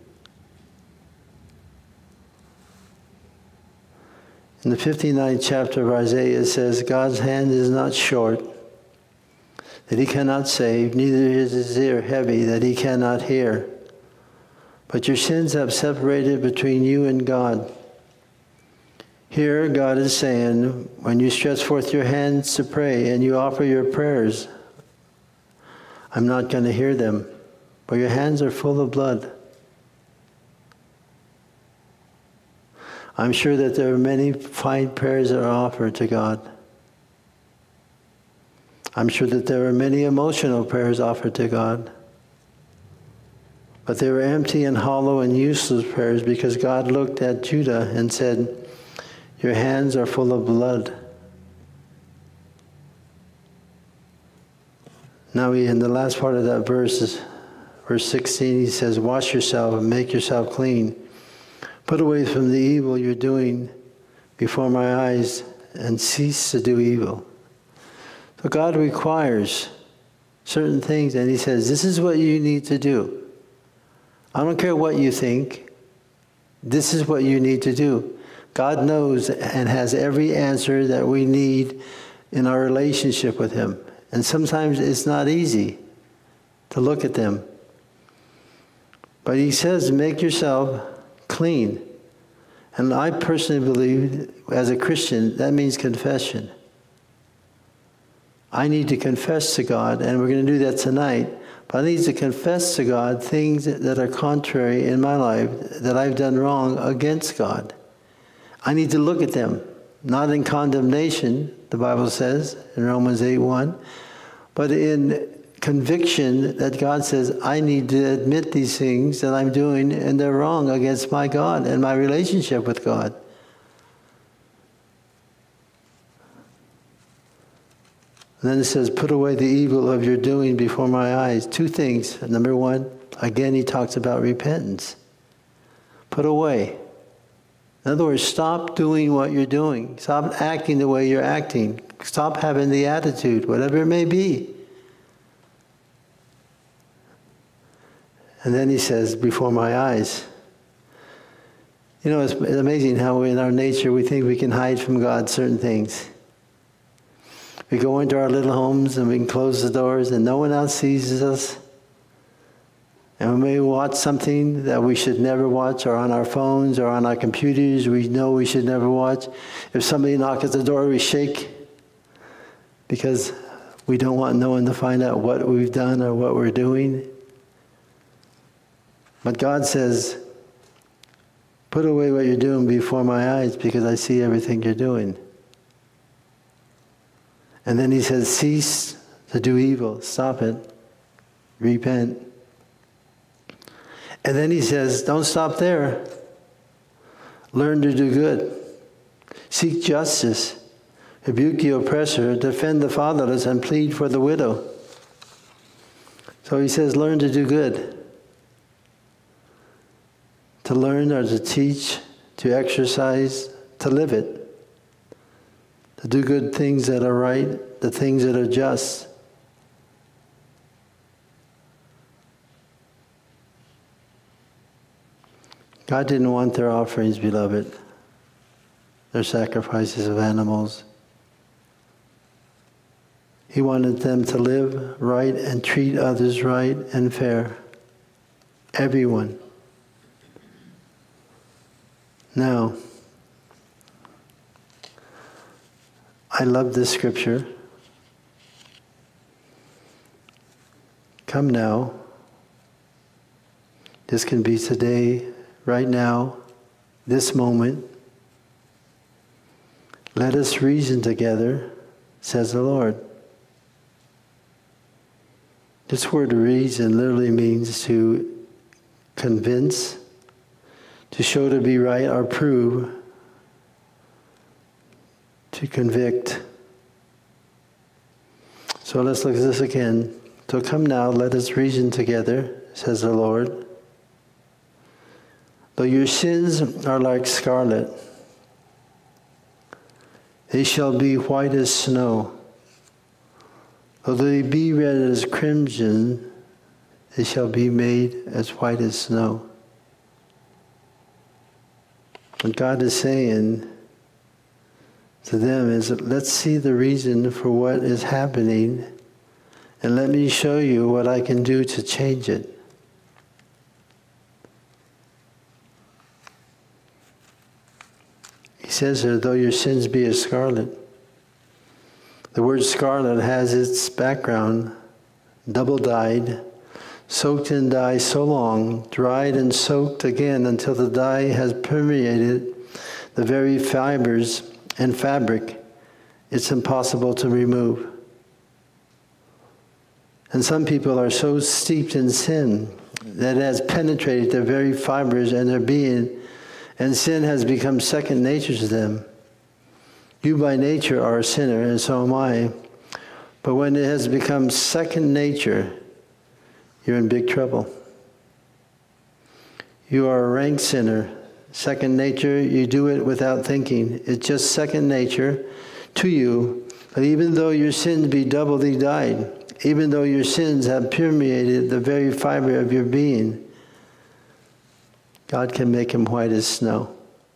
In the fifty-ninth chapter of Isaiah, it says, God's hand is not short, that he cannot save, neither is his ear heavy, that he cannot hear. But your sins have separated between you and God. Here, God is saying, when you stretch forth your hands to pray and you offer your prayers, I'm not going to hear them, but your hands are full of blood. I'm sure that there are many fine prayers that are offered to God. I'm sure that there are many emotional prayers offered to God. But they were empty and hollow and useless prayers because God looked at Judah and said, your hands are full of blood. Now in the last part of that verse, verse sixteen, he says, wash yourself and make yourself clean. Put away from the evil you're doing before my eyes and cease to do evil. So God requires certain things, and he says, this is what you need to do. I don't care what you think. This is what you need to do. God knows and has every answer that we need in our relationship with him. And sometimes it's not easy to look at them. But he says, make yourself clean. And I personally believe, as a Christian, that means confession. I need to confess to God, and we're going to do that tonight. But I need to confess to God things that are contrary in my life, that I've done wrong against God. I need to look at them, not in condemnation, the Bible says in Romans eight one, but in conviction that God says, I need to admit these things that I'm doing and they're wrong against my God and my relationship with God. And then it says, put away the evil of your doing before my eyes. Two things. Number one, again, he talks about repentance. Put away. In other words, stop doing what you're doing. Stop acting the way you're acting. Stop having the attitude, whatever it may be. And then he says, before my eyes. You know, it's, it's amazing how in our nature we think we can hide from God certain things. We go into our little homes and we can close the doors and no one else sees us. And we may watch something that we should never watch, or on our phones or on our computers we know we should never watch. If somebody knocks at the door, we shake. because we don't want no one to find out what we've done or what we're doing. But God says, put away what you're doing before my eyes because I see everything you're doing. And then he says, cease to do evil. Stop it. Repent. And then he says, don't stop there. Learn to do good. Seek justice. Rebuke the oppressor. Defend the fatherless and plead for the widow. So he says, learn to do good. To learn or to teach, to exercise, to live it. To do good things that are right, the things that are just. God didn't want their offerings, beloved, their sacrifices of animals. He wanted them to live right and treat others right and fair. Everyone. Now, I love this scripture. Come now. This can be today, right now, this moment. Let us reason together, says the Lord. This word reason literally means to convince, to show to be right or prove, to convict. So let's look at this again. So come now, let us reason together, says the Lord. Though your sins are like scarlet, they shall be white as snow. Though they be red as crimson, they shall be made as white as snow. What God is saying to them is, let's see the reason for what is happening, and let me show you what I can do to change it. He says here, though your sins be as scarlet. The word scarlet has its background, double-dyed, soaked in dye so long, dried and soaked again until the dye has permeated the very fibers and fabric. It's impossible to remove. And some people are so steeped in sin that it has penetrated their very fibers and their being, and sin has become second nature to them. You by nature are a sinner, and so am I. But when it has become second nature, you're in big trouble. You are a ranked sinner. Second nature, you do it without thinking. It's just second nature to you. But even though your sins be doubly dyed, even though your sins have permeated the very fiber of your being, God can make them white as snow.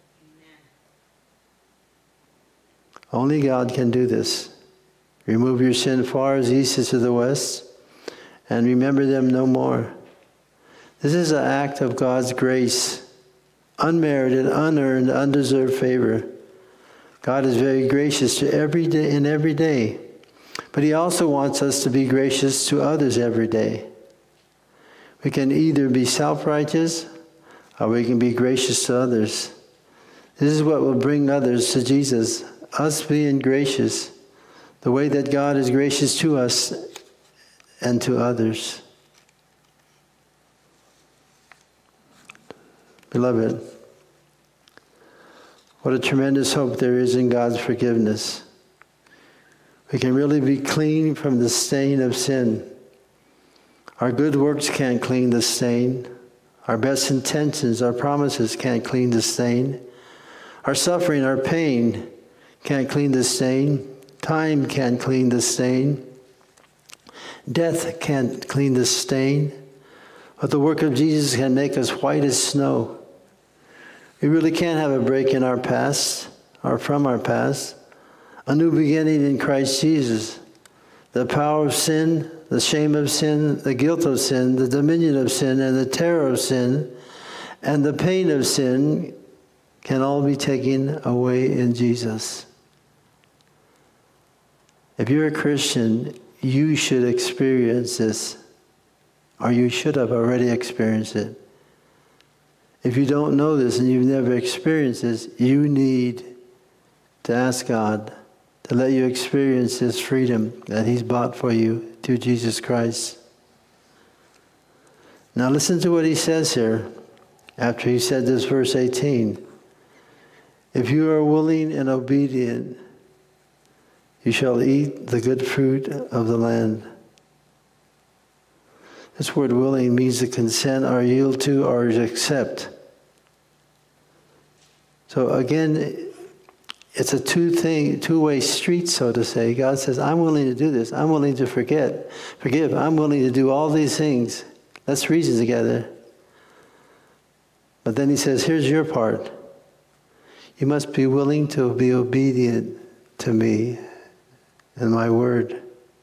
Only God can do this. Remove your sin far as east is to the west, and remember them no more. This is an act of God's grace, unmerited, unearned, undeserved favor. God is very gracious to every day in every day, but he also wants us to be gracious to others every day. We can either be self-righteous, or we can be gracious to others. This is what will bring others to Jesus. Us being gracious, the way that God is gracious to us and to others. Beloved, what a tremendous hope there is in God's forgiveness. We can really be clean from the stain of sin. Our good works can't clean the stain. Our best intentions, our promises can't clean the stain. Our suffering, our pain can't clean the stain. Time can't clean the stain. Death can't clean the stain. But the work of Jesus can make us white as snow. We really can't have a break in our past or from our past. A new beginning in Christ Jesus. The power of sin, the shame of sin, the guilt of sin, the dominion of sin, and the terror of sin, and the pain of sin can all be taken away in Jesus. If you're a Christian, you should experience this, or you should have already experienced it. If you don't know this and you've never experienced this, you need to ask God to let you experience this freedom that He's bought for you through Jesus Christ. Now listen to what He says here after He said this, verse eighteen. If you are willing and obedient, you shall eat the good fruit of the land. This word willing means to consent or yield to or accept. So again, it's a two thing, two-way street, so to say. God says, I'm willing to do this. I'm willing to forget, forgive. I'm willing to do all these things. Let's reason together. But then He says, here's your part. You must be willing to be obedient to me and my word.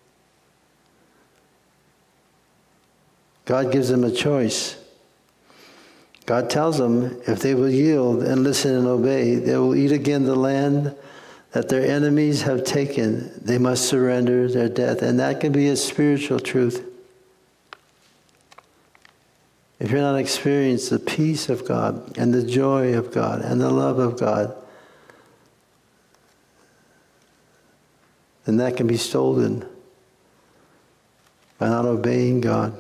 God gives them a choice. God tells them if they will yield and listen and obey, they will eat again the land that their enemies have taken. They must surrender their death. And that can be a spiritual truth. If you're not experiencing the peace of God and the joy of God and the love of God, then that can be stolen by not obeying God.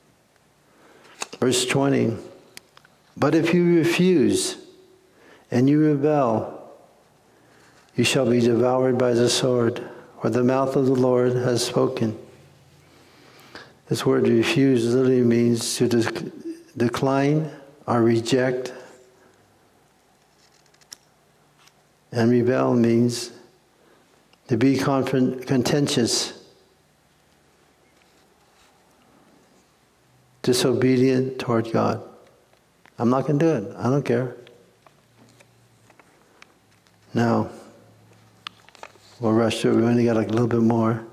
Verse twenty, but if you refuse and you rebel, you shall be devoured by the sword, for the mouth of the Lord has spoken. This word refuse literally means to de- decline or reject. And rebel means to be confront- contentious, disobedient toward God. I'm not going to do it. I don't care. Now, we'll rush through. We only got like a little bit more.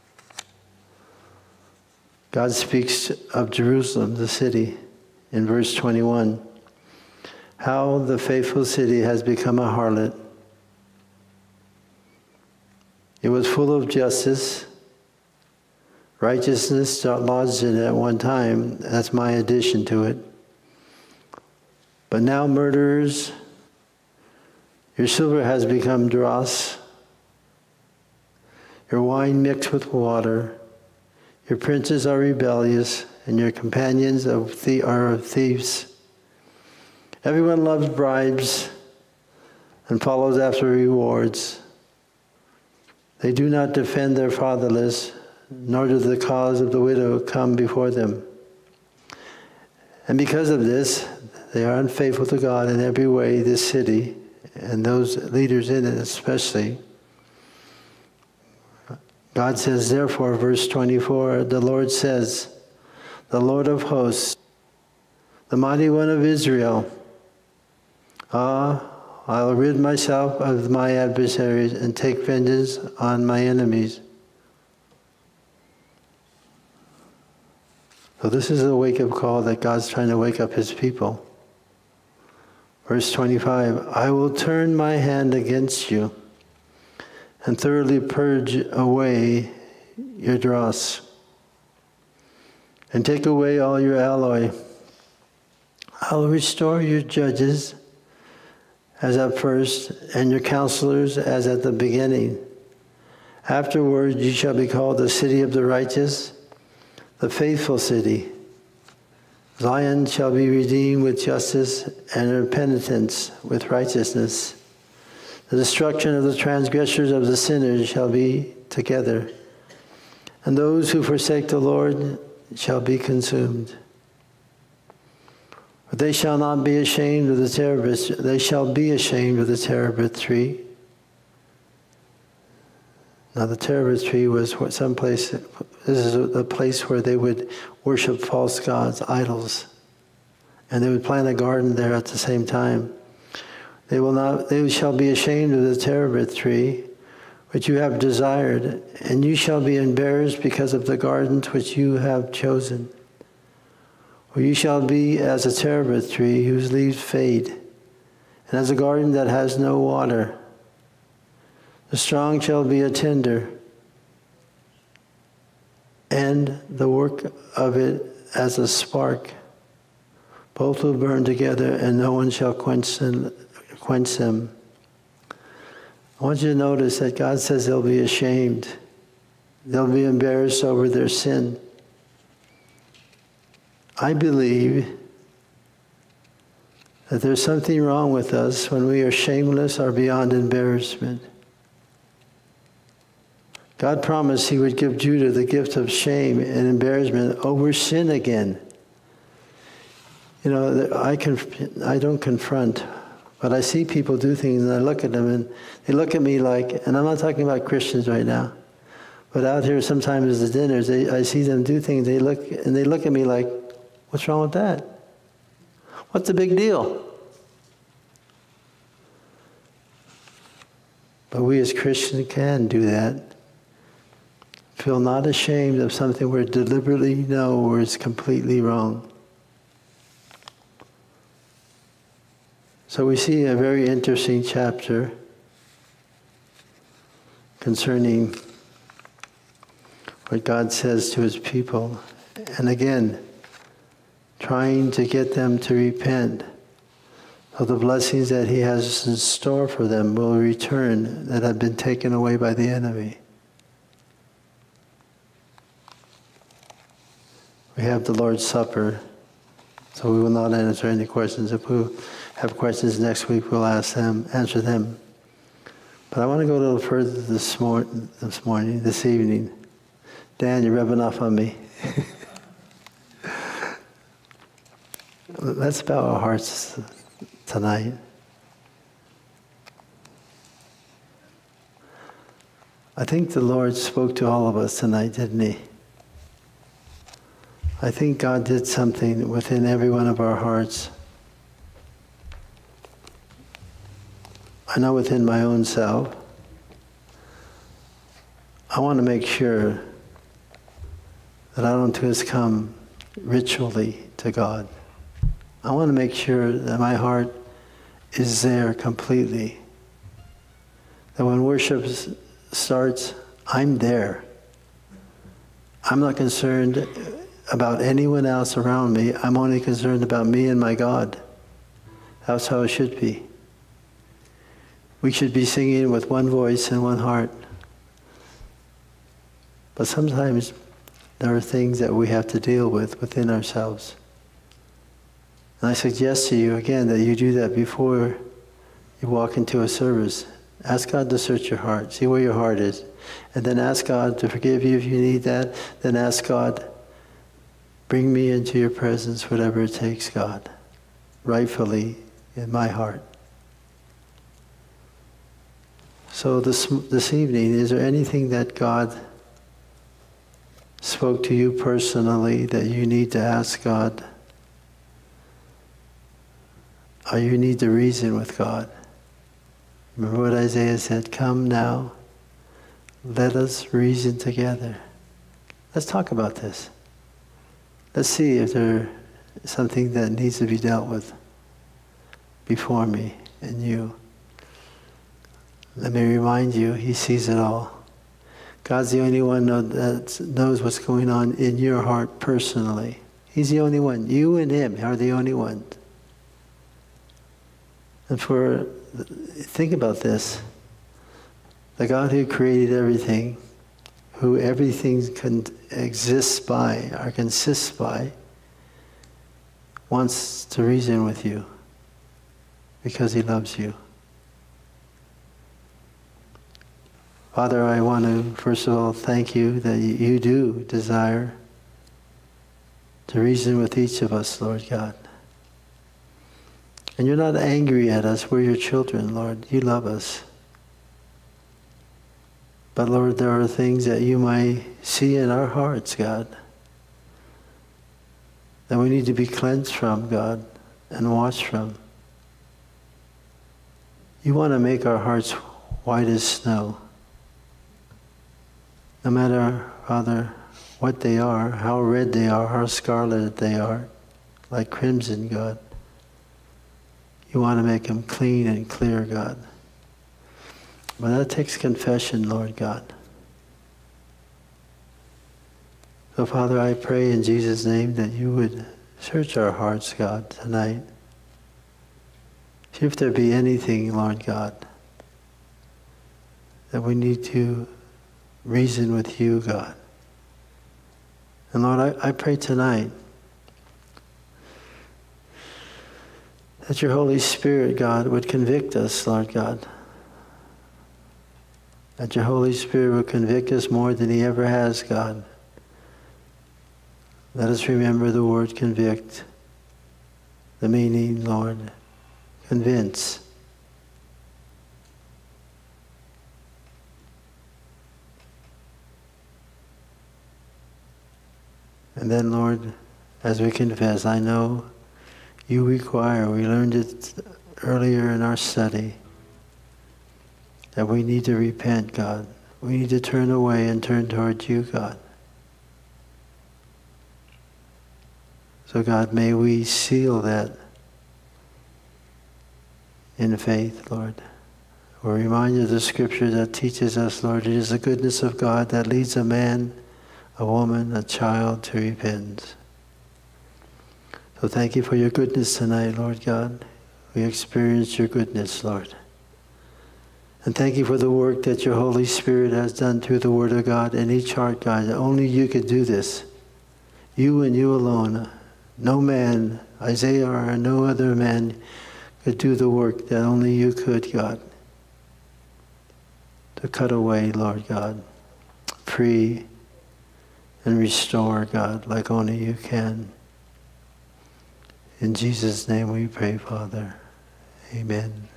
God speaks of Jerusalem, the city, in verse twenty-one. How the faithful city has become a harlot. It was full of justice. Righteousness lodged in it at one time. That's my addition to it. But now murderers, your silver has become dross, your wine mixed with water, your princes are rebellious, and your companions of the- are of thieves. Everyone loves bribes and follows after rewards. They do not defend their fatherless, nor does the cause of the widow come before them. And because of this, they are unfaithful to God in every way, this city, and those leaders in it especially. God says, therefore, verse twenty-four, the Lord says, the Lord of hosts, the mighty one of Israel, ah, I'll rid myself of my adversaries and take vengeance on my enemies. So this is a wake-up call that God's trying to wake up His people. Verse twenty-five, I will turn my hand against you and thoroughly purge away your dross and take away all your alloy. I'll restore your judges as at first, and your counselors as at the beginning. Afterward you shall be called the city of the righteous, the faithful city. Zion shall be redeemed with justice, and her penitents with righteousness. The destruction of the transgressors of the sinners shall be together, and those who forsake the Lord shall be consumed. But they shall not be ashamed of the terebinth, they shall be ashamed of the terebinth tree. Now the terebinth tree was what some place, this is a place where they would worship false gods, idols. And they would plant a garden there at the same time. They will not, they shall be ashamed of the terebinth tree, which you have desired, and you shall be embarrassed because of the gardens which you have chosen. For you shall be as a terebinth tree whose leaves fade, and as a garden that has no water. The strong shall be a tender, and the work of it as a spark. Both will burn together, and no one shall quench them. Quench them. I want you to notice that God says they'll be ashamed. They'll be embarrassed over their sin. I believe that there's something wrong with us when we are shameless or beyond embarrassment. God promised he would give Judah the gift of shame and embarrassment over sin again. You know, I, conf- I don't confront, but I see people do things and I look at them and they look at me like, and I'm not talking about Christians right now, but out here sometimes at the dinners, they, I see them do things, they look and they look at me like, what's wrong with that? What's the big deal? But we as Christians can do that. Feel not ashamed of something we deliberately know where it's completely wrong. So we see a very interesting chapter concerning what God says to his people. And again, trying to get them to repent so the blessings that he has in store for them will return that have been taken away by the enemy. We have the Lord's Supper, so we will not answer any questions. If we have questions next week, we'll ask them, answer them. But I want to go a little further this, mor- this morning, this evening. Dan, you're rubbing off on me. Let's bow our hearts tonight. I think the Lord spoke to all of us tonight, didn't he? I think God did something within every one of our hearts. I know within my own self, I want to make sure that I don't just come ritually to God. I want to make sure that my heart is there completely. That when worship starts, I'm there. I'm not concerned about anyone else around me. I'm only concerned about me and my God. That's how it should be. We should be singing with one voice and one heart. But sometimes there are things that we have to deal with within ourselves. And I suggest to you again that you do that before you walk into a service. Ask God to search your heart, see where your heart is. And then ask God to forgive you if you need that. Then ask God, bring me into your presence, whatever it takes, God, rightfully in my heart. So this, this evening, is there anything that God spoke to you personally that you need to ask God? Or you need to reason with God? Remember what Isaiah said, come now, let us reason together. Let's talk about this. Let's see if there's something that needs to be dealt with before me and you. Let me remind you, he sees it all. God's the only one that knows what's going on in your heart personally. He's the only one. You and him are the only ones. And for, think about this. The God who created everything, who everything can exist by or consists by, wants to reason with you because he loves you. Father, I want to first of all thank you that you do desire to reason with each of us, Lord God. And you're not angry at us. We're your children, Lord. You love us. But Lord, there are things that you might see in our hearts, God, that we need to be cleansed from, God, and washed from. You want to make our hearts white as snow. No matter, Father, what they are, how red they are, how scarlet they are, like crimson, God. You want to make them clean and clear, God. But that takes confession, Lord God. So, Father, I pray in Jesus' name that you would search our hearts, God, tonight. See if there be anything, Lord God, that we need to reason with you, God. And Lord, I, I pray tonight that your Holy Spirit, God, would convict us, Lord God. That your Holy Spirit would convict us more than he ever has, God. Let us remember the word convict, the meaning, Lord, convince. And then, Lord, as we confess, I know you require, we learned it earlier in our study, that we need to repent, God. We need to turn away and turn towards you, God. So, God, may we seal that in faith, Lord. We're reminded of the scripture that teaches us, Lord, it is the goodness of God that leads a man, a woman, a child to repentance. So thank you for your goodness tonight, Lord God. We experience your goodness, Lord. And thank you for the work that your Holy Spirit has done through the Word of God in each heart, God. Only you could do this. You and you alone. No man, Isaiah or no other man, could do the work that only you could, God. To cut away, Lord God. Free and restore, God, like only you can. In Jesus' name we pray, Father. Amen.